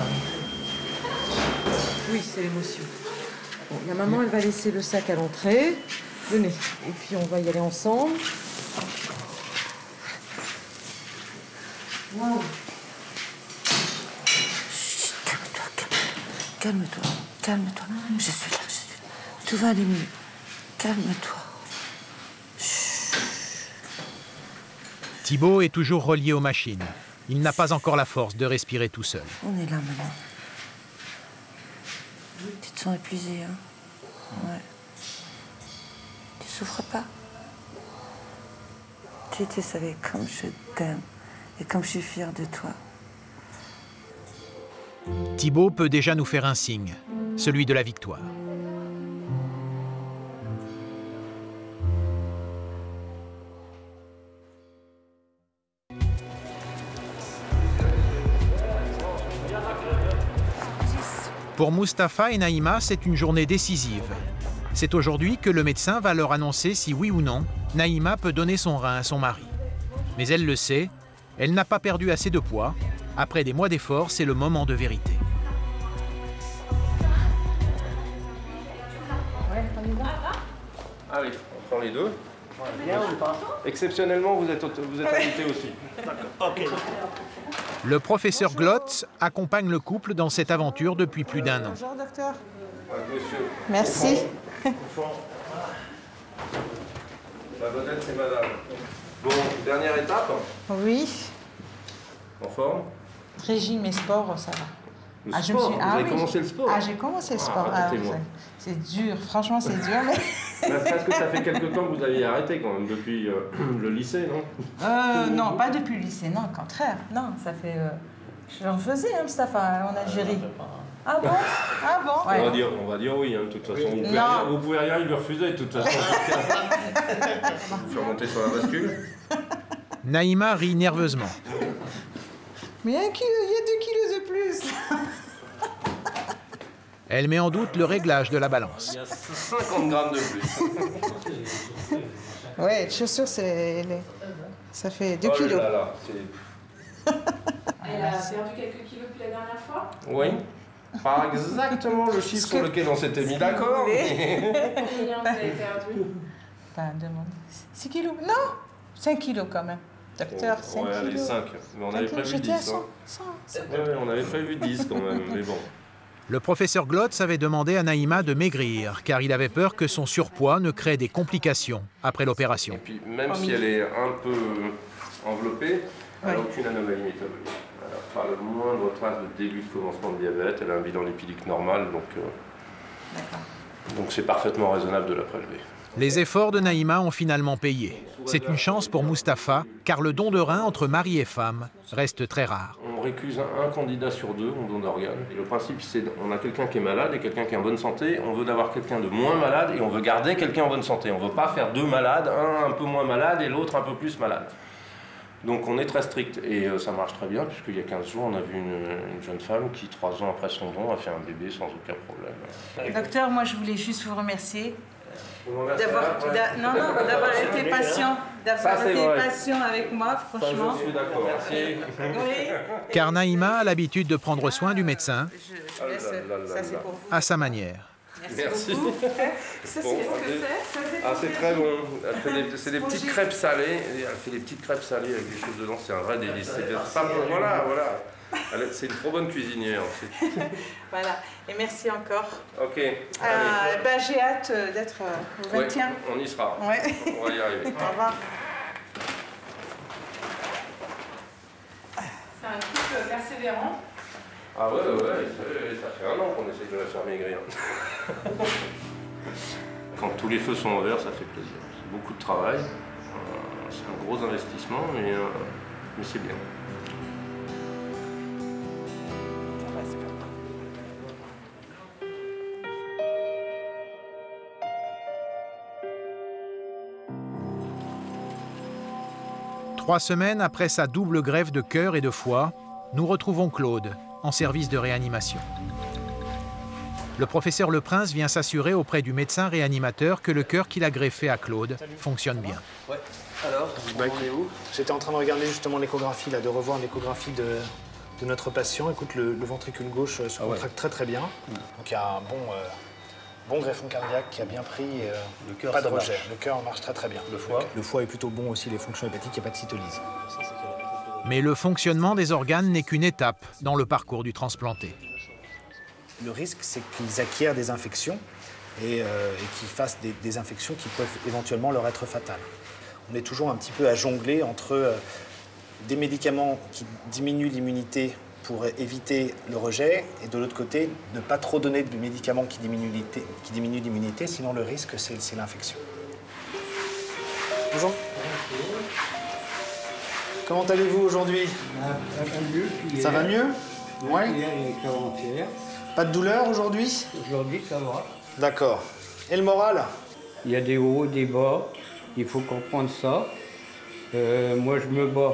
Oui, c'est l'émotion. Bon, la maman, elle va laisser le sac à l'entrée. Venez. Et puis on va y aller ensemble. Wow. Chut, calme-toi. Calme-toi. Je suis là. Tout va aller mieux. Calme-toi. Thibaut est toujours relié aux machines. Il n'a pas encore la force de respirer tout seul. On est là maintenant. Tu te sens épuisé, hein? Ouais. Tu souffres pas? Tu savais comme je t'aime et comme je suis fière de toi. Thibaut peut déjà nous faire un signe, celui de la victoire. Pour Mustapha et Naïma, c'est une journée décisive. C'est aujourd'hui que le médecin va leur annoncer si oui ou non, Naïma peut donner son rein à son mari. Mais elle le sait, elle n'a pas perdu assez de poids. Après des mois d'efforts, c'est le moment de vérité. Allez, on prend les deux. Bien ou pas? Exceptionnellement, vous êtes invité aussi. D'accord, ok. Le professeur Glotz accompagne le couple dans cette aventure depuis plus d'1 an. Bonjour, docteur. Monsieur. Merci. La vedette, c'est madame. Bon, dernière étape. Oui. En forme? Régime et sport, ça va. Le sport, vous avez commencé le sport? Ah, j'ai commencé le sport. C'est dur, franchement, c'est dur. Mais... Parce que ça fait quelque temps que vous aviez arrêté quand même, depuis le lycée, non? Non, pas depuis le lycée, non, au contraire. Non, ça fait... J'en faisais, hein, Mustapha, en Algérie. Ah bon? Ah bon? Ouais. On va dire oui, hein, de toute façon. Vous pouvez rien lui refuser, de toute façon. Je vais remonter sur la bascule. Naïma rit nerveusement. Mais il y a 2 kilos de plus. Elle met en doute le réglage de la balance. Il y a 50 grammes de plus. Ouais, les chaussures, ça fait 2 kilos. Là, là, elle a perdu quelques kilos depuis la dernière fois? Oui. Pas exactement le chiffre sur lequel on s'était mis d'accord. Combien vous avez perdu? Pas demande. 6 kilos? Non, 5 kilos quand même. Docteur, 5 kilos. Ouais, allez, 5. Mais on avait prévu 10. Ouais, on avait prévu 10 quand même, mais bon. Le professeur Glotz avait demandé à Naïma de maigrir, car il avait peur que son surpoids ne crée des complications après l'opération. Et puis, même si elle est un peu enveloppée, elle n'a aucune anomalie métabolique. Elle n'a pas le moindre trace de début de commencement de diabète, elle a un bilan lipidique normal, donc c'est parfaitement raisonnable de la prélever. Les efforts de Naïma ont finalement payé. C'est une chance pour Mustapha, car le don de rein entre mari et femme reste très rare. On récuse un candidat sur 2 en don d'organes. Et le principe, c'est qu'on a quelqu'un qui est malade et quelqu'un qui est en bonne santé. On veut d'avoir quelqu'un de moins malade et on veut garder quelqu'un en bonne santé. On ne veut pas faire 2 malades, un peu moins malade et l'autre un peu plus malade. Donc on est très strict et ça marche très bien, puisqu'il y a 15 jours, on a vu une jeune femme qui, 3 ans après son don, a fait un bébé sans aucun problème. Docteur, moi je voulais juste vous remercier d'avoir été patient, avec moi, franchement. Ça, je suis d'accord, merci. Oui. Car Naïma a l'habitude de prendre soin du médecin à sa manière. Merci. Bon, c'est très bon. C'est des petites crêpes salées. Elle fait des petites crêpes salées avec des choses dedans. C'est un vrai délice. Voilà. C'est une trop bonne cuisinière. Voilà. Et merci encore. Ok. J'ai hâte d'être au 21. Ouais, on y sera. Ouais. On va y arriver. Au revoir. C'est un couple persévérant. Ah ouais, ça fait 1 an qu'on essaie de la faire maigrir. Quand tous les feux sont ouverts, ça fait plaisir. C'est beaucoup de travail, c'est un gros investissement, mais c'est bien. 3 semaines après sa double greffe de cœur et de foie, nous retrouvons Claude, en service de réanimation. Le professeur Leprince vient s'assurer auprès du médecin réanimateur que le cœur qu'il a greffé à Claude fonctionne bien. Ouais. Alors, on est où? J'étais en train de regarder justement l'échographie, de revoir l'échographie de notre patient. Écoute, le ventricule gauche se contracte très bien. Donc il y a un bon greffon cardiaque qui a bien pris, pas de rejet. Le cœur marche très bien. Le foie est plutôt bon aussi, les fonctions hépatiques, il n'y a pas de cytolyse. Mais le fonctionnement des organes n'est qu'une étape dans le parcours du transplanté. Le risque, c'est qu'ils acquièrent des infections et qu'ils fassent des infections qui peuvent éventuellement leur être fatales. On est toujours un petit peu à jongler entre des médicaments qui diminuent l'immunité pour éviter le rejet et de l'autre côté, ne pas trop donner de médicaments qui diminuent l'immunité, sinon le risque, c'est l'infection. Bonjour. Comment allez-vous aujourd'hui? Ça va mieux? Oui. Pas de douleur aujourd'hui? Aujourd'hui, ça va. D'accord. Et le moral? Il y a des hauts, des bas. Il faut comprendre ça. Moi, je me bats.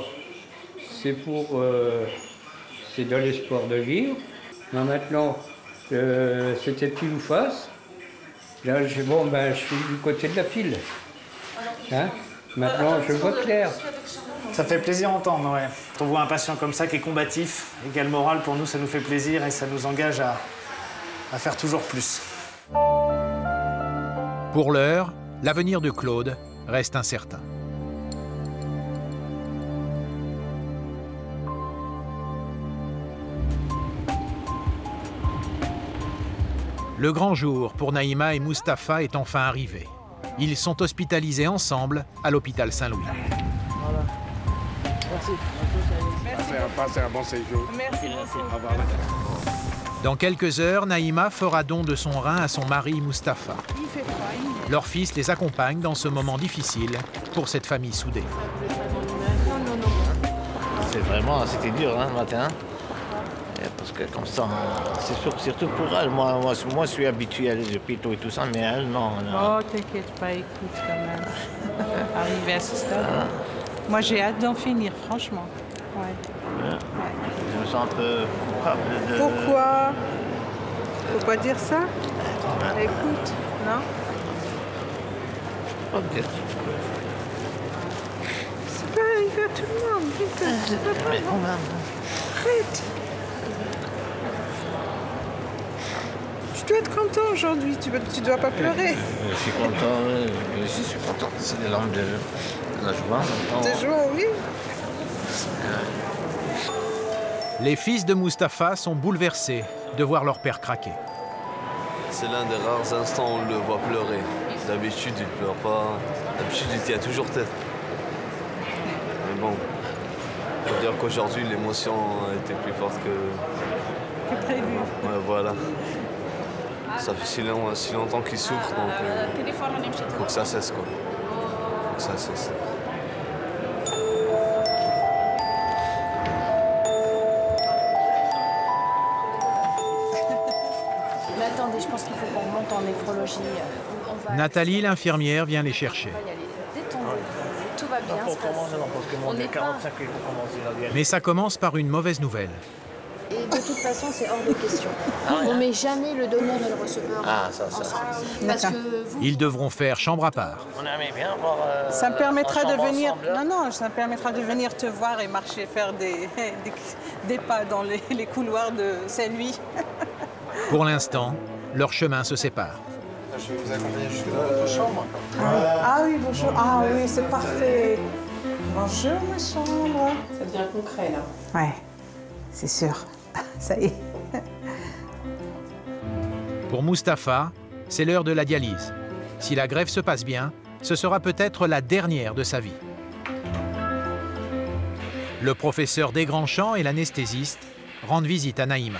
C'est dans l'espoir de vivre. Mais maintenant, c'était pile ou face. Là, je suis du côté de la pile. Hein? Maintenant, je vois clair. Ça fait plaisir d'entendre, ouais. Quand on voit un patient comme ça qui est combatif et qui a le moral, pour nous, ça nous fait plaisir et ça nous engage à faire toujours plus. Pour l'heure, l'avenir de Claude reste incertain. Le grand jour pour Naïma et Mustapha est enfin arrivé. Ils sont hospitalisés ensemble à l'hôpital Saint-Louis. Voilà. Merci. Passez un bon séjour. Merci. Au revoir. Dans quelques heures, Naïma fera don de son rein à son mari Mustapha. Leur fils les accompagne dans ce moment difficile pour cette famille soudée. C'était dur le matin. Parce que comme ça, c'est surtout pour elle. Moi, je suis habitué à les hôpitaux et tout ça, mais elle, non. Oh, t'inquiète pas, écoute quand même. Arrivé à ce stade. Moi, j'ai hâte d'en finir, franchement. Ouais. Je me sens un peu coupable de... Pourquoi? Faut pas dire ça? Écoute, non? Ok. C'est pas arrivé à tout le monde, putain. Mais quand même. Arrête. Tu dois être content aujourd'hui, tu dois pas pleurer. Je suis content, je suis content. C'est des larmes de la joie. De joie, oui. Les fils de Mustapha sont bouleversés de voir leur père craquer. C'est l'un des rares instants où on le voit pleurer. D'habitude, il ne pleure pas. D'habitude, il tient toujours tête. Mais bon, il faut dire qu'aujourd'hui, l'émotion était plus forte que prévu. Ouais, voilà. Ça fait si longtemps qu'il souffre, donc il faut que ça cesse, quoi. Faut que ça cesse. Mais attendez, je pense qu'il faut qu'on monte en néphrologie. Nathalie, l'infirmière, vient les chercher. Détendez-vous, tout va bien. On n'est pas... Mais ça commence par une mauvaise nouvelle. Et de toute façon, c'est hors de question. On met jamais le donneur et le receveur ensemble. Parce que vous... Ils devront faire chambre à part. On aimerait bien voir... ça me permettra de venir... ça me permettra de venir te voir et marcher, faire des pas dans les couloirs de Saint-Louis. Pour l'instant, leurs chemins se séparent. Je vais vous accompagner jusque dans votre chambre. Ah oui, bonjour. Ah oui, c'est parfait. Bonjour, ma chambre. Ça devient concret, là. Ouais, c'est sûr. Ça y est. Pour Mustapha, c'est l'heure de la dialyse. Si la greffe se passe bien, ce sera peut-être la dernière de sa vie. Le professeur Desgrandchamps et l'anesthésiste rendent visite à Naïma.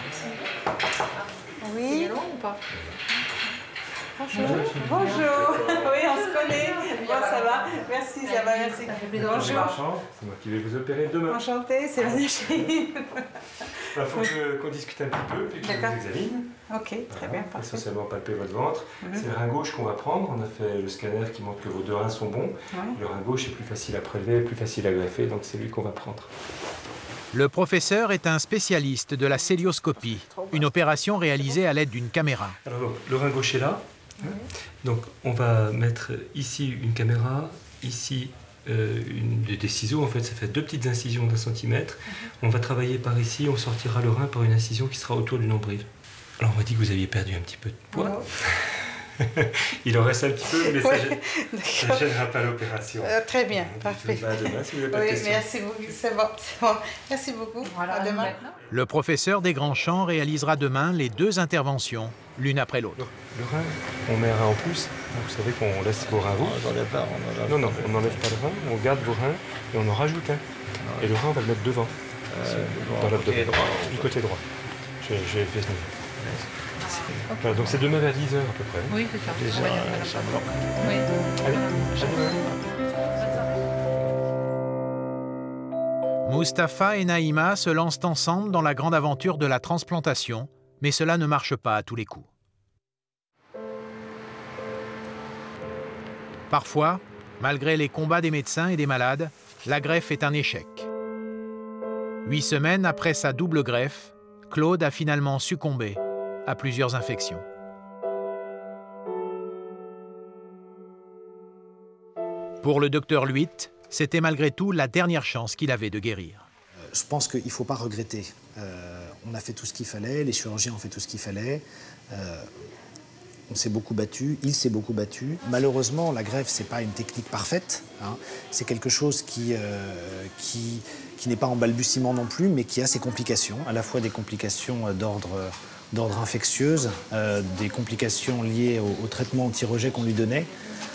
Oui. Ou pas? Bonjour. Bonjour. Oui, on se connaît. Bon, ça va. Merci, ça va, merci. Bonjour. C'est moi qui vais vous opérer demain. Enchantée, c'est Vanessa. Il faut qu'on discute un petit peu, puis que je vous examine. Ok, très bien, parfait. Essentiellement palper votre ventre. C'est le rein gauche qu'on va prendre. On a fait le scanner qui montre que vos 2 reins sont bons. Le rein gauche est plus facile à prélever, plus facile à greffer, donc c'est lui qu'on va prendre. Le professeur est un spécialiste de la cœlioscopie, une opération réalisée à l'aide d'une caméra. Alors donc, le rein gauche est là. Donc on va mettre ici une caméra, ici des ciseaux, en fait ça fait 2 petites incisions d'1 centimètre. On va travailler par ici, on sortira le rein par une incision qui sera autour du nombril. Alors on m'a dit que vous aviez perdu un petit peu de poids. Il en reste un petit peu, mais ça ne gênera pas l'opération. Très bien, parfait. À demain si vous n'avez pas de questions. Merci beaucoup, c'est bon. Merci beaucoup, à demain. Le professeur Desgrands-Champs réalisera demain les 2 interventions, l'une après l'autre. Le rein, on met un rein en plus. Vous savez qu'on laisse vos reins vous. Non, on n'enlève pas le rein, on garde vos reins et on en rajoute un. Et le rein, on va le mettre devant, dans l'abdomen, du côté droit. Je vais faire ça. Voilà, donc c'est demain vers 10h à peu près. Oui, c'est ça. 10h, ça bloque. Oui. Allez, j'arrive. Mustapha et Naïma se lancent ensemble dans la grande aventure de la transplantation, mais cela ne marche pas à tous les coups. Parfois, malgré les combats des médecins et des malades, la greffe est un échec. 8 semaines après sa double greffe, Claude a finalement succombé à plusieurs infections. Pour le docteur Luit, c'était malgré tout la dernière chance qu'il avait de guérir. Je pense qu'il ne faut pas regretter. On a fait tout ce qu'il fallait, les chirurgiens ont fait tout ce qu'il fallait. On s'est beaucoup battu, il s'est beaucoup battu. Malheureusement, la greffe, ce n'est pas une technique parfaite. Hein. C'est quelque chose qui n'est pas en balbutiement non plus, mais qui a ses complications. À la fois des complications d'ordre infectieuse, des complications liées au traitement anti-rejet qu'on lui donnait.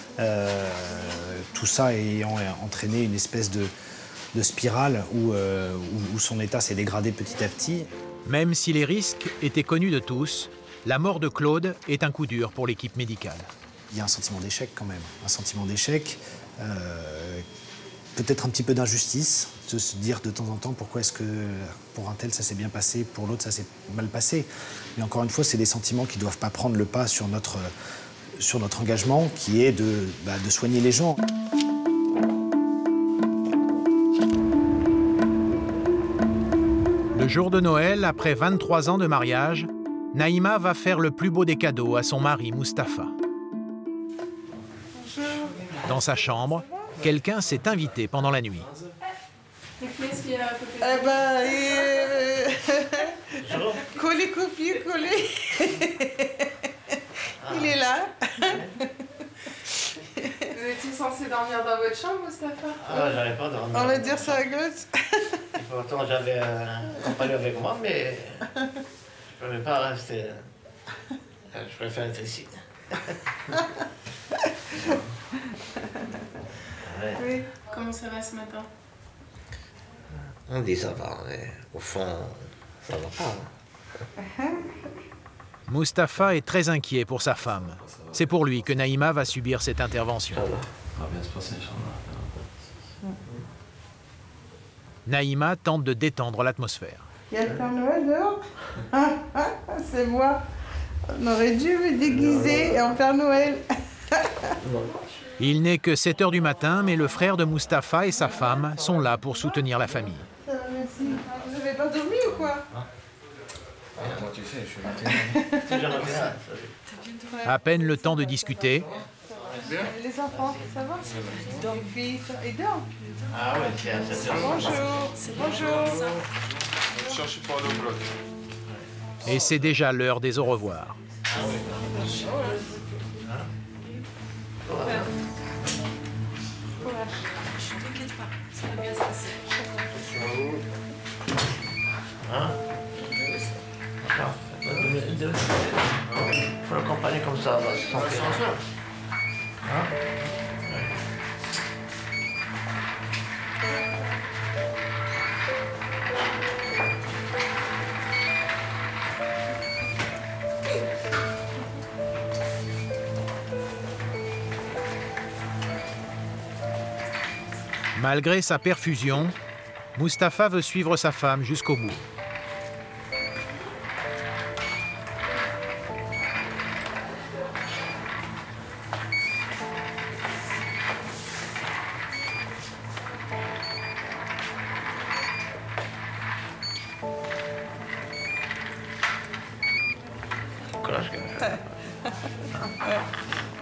Tout ça ayant entraîné une espèce de spirale où son état s'est dégradé petit à petit. Même si les risques étaient connus de tous, la mort de Claude est un coup dur pour l'équipe médicale. Il y a un sentiment d'échec quand même, un sentiment d'échec, peut-être un petit peu d'injustice, de se dire de temps en temps pourquoi est-ce que pour un tel ça s'est bien passé, pour l'autre ça s'est mal passé. Mais encore une fois, c'est des sentiments qui ne doivent pas prendre le pas sur notre engagement qui est de soigner les gens. Le jour de Noël, après 23 ans de mariage, Naïma va faire le plus beau des cadeaux à son mari Mustapha. Dans sa chambre, quelqu'un s'est invité pendant la nuit. Qu'est-ce qu'il y a à côté de Collé, copier, collé. Il est là. Vous étiez censé dormir dans votre chambre, Mustapha? Ah, j'arrive pas à dormir. On va dire ça à gauche. Pourtant, j'avais un compagnon avec moi, mais je ne pouvais pas rester. Je préfère être ici. Oui. Comment ça va ce matin? On dit ça va, mais au fond, ça va pas. Mustapha est très inquiet pour sa femme. C'est pour lui que Naïma va subir cette intervention. Ça va bien se passer, Inch'Allah. Naïma tente de détendre l'atmosphère. Il y a le Père Noël dehors. C'est moi. On aurait dû me déguiser en Père Noël. Il n'est que 7 h du matin, mais le frère de Mustapha et sa femme sont là pour soutenir la famille. Ça va, merci. Vous n'avez pas dormi ou quoi? Moi, tu sais, je suis À peine le temps de discuter. Les enfants, ça va? Les filles, ils dorment. Ah ouais, tiens, ça Bonjour. Bonjour. Cherchez pas le bloc. Et c'est déjà l'heure des au revoir. T'inquiète pas, ça va bien se passer. Il faut l'accompagner comme ça, va se sentir. Malgré sa perfusion, Mustapha veut suivre sa femme jusqu'au bout.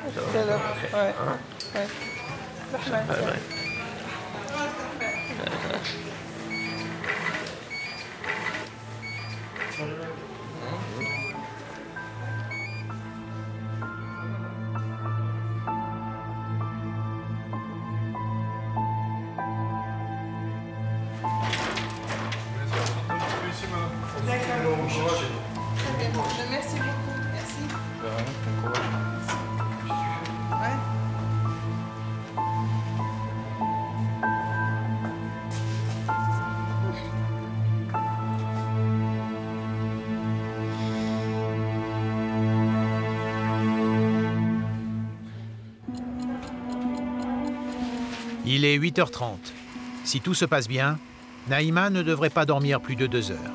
Tout à l'heure. Ouais. Ouais. Bye bye. Merci beaucoup. Merci. Il est 8h30. Si tout se passe bien, Naïma ne devrait pas dormir plus de 2 heures.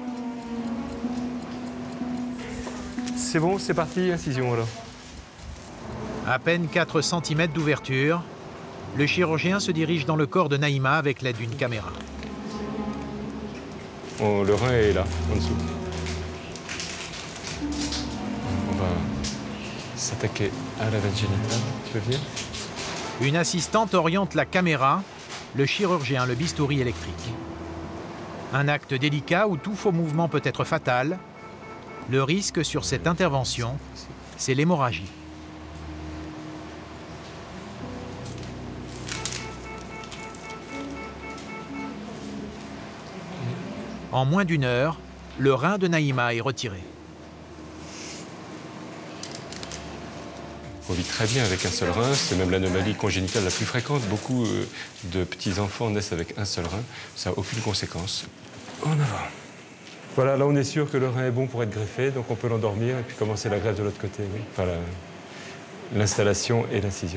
C'est bon, c'est parti, incision alors. À peine 4 cm d'ouverture, le chirurgien se dirige dans le corps de Naïma avec l'aide d'une caméra. Oh, le rein est là, en dessous. On va s'attaquer à la veine génitale. Tu veux venir? Une assistante oriente la caméra, le chirurgien le bistouri électrique. Un acte délicat où tout faux mouvement peut être fatal. Le risque sur cette intervention, c'est l'hémorragie. En moins d'1 heure, le rein de Naïma est retiré. On vit très bien avec un seul rein, c'est même l'anomalie congénitale la plus fréquente. Beaucoup de petits-enfants naissent avec un seul rein, ça n'a aucune conséquence. En avant. Voilà, là on est sûr que le rein est bon pour être greffé, donc on peut l'endormir et puis commencer la greffe de l'autre côté. Oui. Enfin, l'installation et l'incision.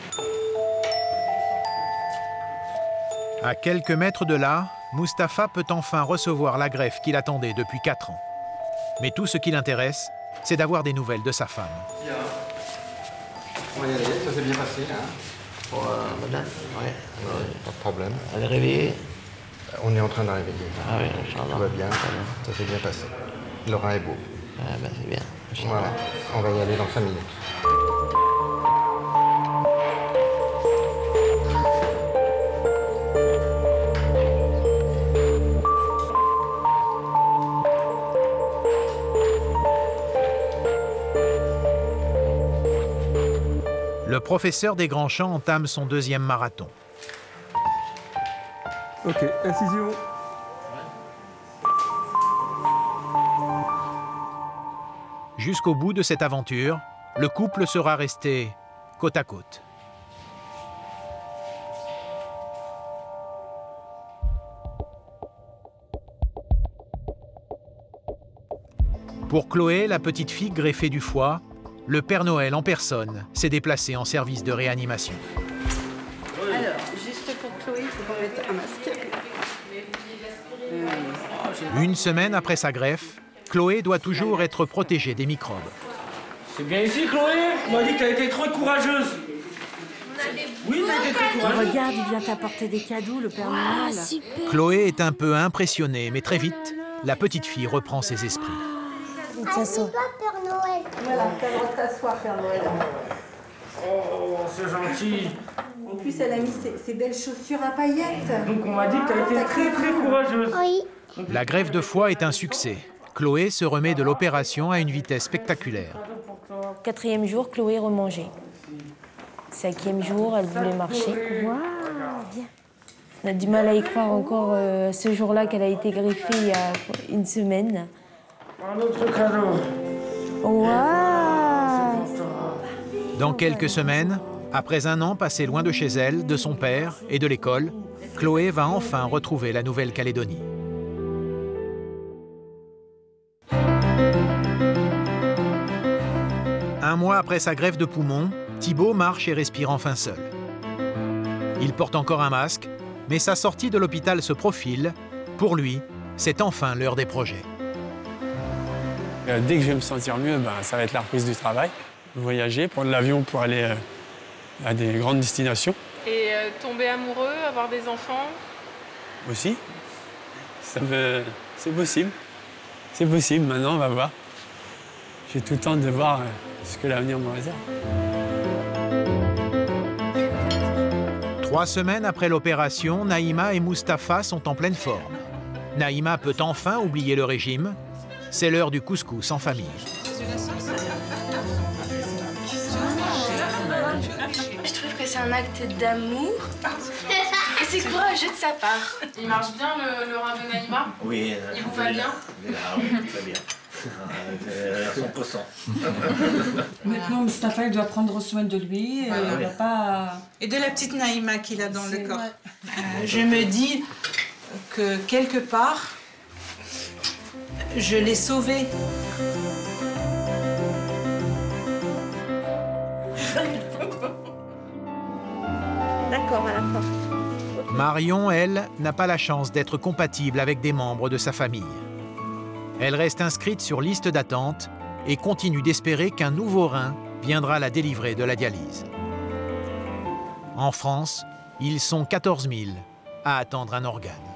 À quelques mètres de là, Mustapha peut enfin recevoir la greffe qu'il attendait depuis 4 ans. Mais tout ce qui l'intéresse, c'est d'avoir des nouvelles de sa femme. Bien. On va y aller, ça s'est bien passé. Hein. Pour madame, ouais. Pas de problème. Elle est réveillée? On est en train d'arriver. Ah oui, Inch'Allah. Tout va bien, ça s'est bien passé. Le rein est beau. Ah ben c'est bien. Voilà, on va y aller dans 5 minutes. Le professeur des Grands Champs entame son 2e marathon. Ok, incision. Jusqu'au bout de cette aventure, le couple sera resté côte à côte. Pour Chloé, la petite fille greffée du foie, le Père Noël en personne s'est déplacé en service de réanimation. Alors, juste pour Chloé, il faut mettre un masque. Une semaine après sa greffe, Chloé doit toujours être protégée des microbes. C'est bien ici, Chloé? On m'a dit que t'as été trop courageuse. Oui, t'as été très courageuse. Regarde, il vient t'apporter des cadeaux, le Père Noël. Chloé est un peu impressionnée, mais très vite, la petite fille reprend ses esprits. Assis-toi, Père Noël. Voilà, t'as le droit de t'asseoir, Père Noël. Oh, c'est gentil. En plus, elle a mis ses belles chaussures à paillettes. Donc on m'a dit que t'as été très courageuse. Oui. La greffe de foie est un succès. Chloé se remet de l'opération à une vitesse spectaculaire. 4e jour, Chloé remangeait. 5e jour, elle voulait marcher. Waouh, bien. On a du mal à y croire encore ce jour-là qu'elle a été greffée il y a une semaine. Un autre cadeau. Waouh! Dans quelques semaines, après un an passé loin de chez elle, de son père et de l'école, Chloé va enfin retrouver la Nouvelle-Calédonie. Un mois après sa greffe de poumon, Thibaut marche et respire enfin seul. Il porte encore un masque, mais sa sortie de l'hôpital se profile. Pour lui, c'est enfin l'heure des projets. Dès que je vais me sentir mieux, ça va être la reprise du travail. Voyager, prendre l'avion pour aller à des grandes destinations. Et tomber amoureux, avoir des enfants? Aussi. C'est possible. C'est possible, maintenant on va voir. J'ai tout le temps de voir ce que l'avenir me réserve. 3 semaines après l'opération, Naïma et Mustapha sont en pleine forme. Naïma peut enfin oublier le régime. C'est l'heure du couscous en famille. Je trouve que c'est un acte d'amour et c'est courageux de sa part. Il marche bien le rein de Naïma? Oui. Il vous va bien? Très bien. À 100%. Maintenant, Mustapha, il doit prendre soin de lui. Il va pas... Et de la petite Naïma qu'il a dans le corps. Je me dis que quelque part, je l'ai sauvée. D'accord, à la fin. Marion, elle, n'a pas la chance d'être compatible avec des membres de sa famille. Elle reste inscrite sur liste d'attente et continue d'espérer qu'un nouveau rein viendra la délivrer de la dialyse. En France, ils sont 14 000 à attendre un organe.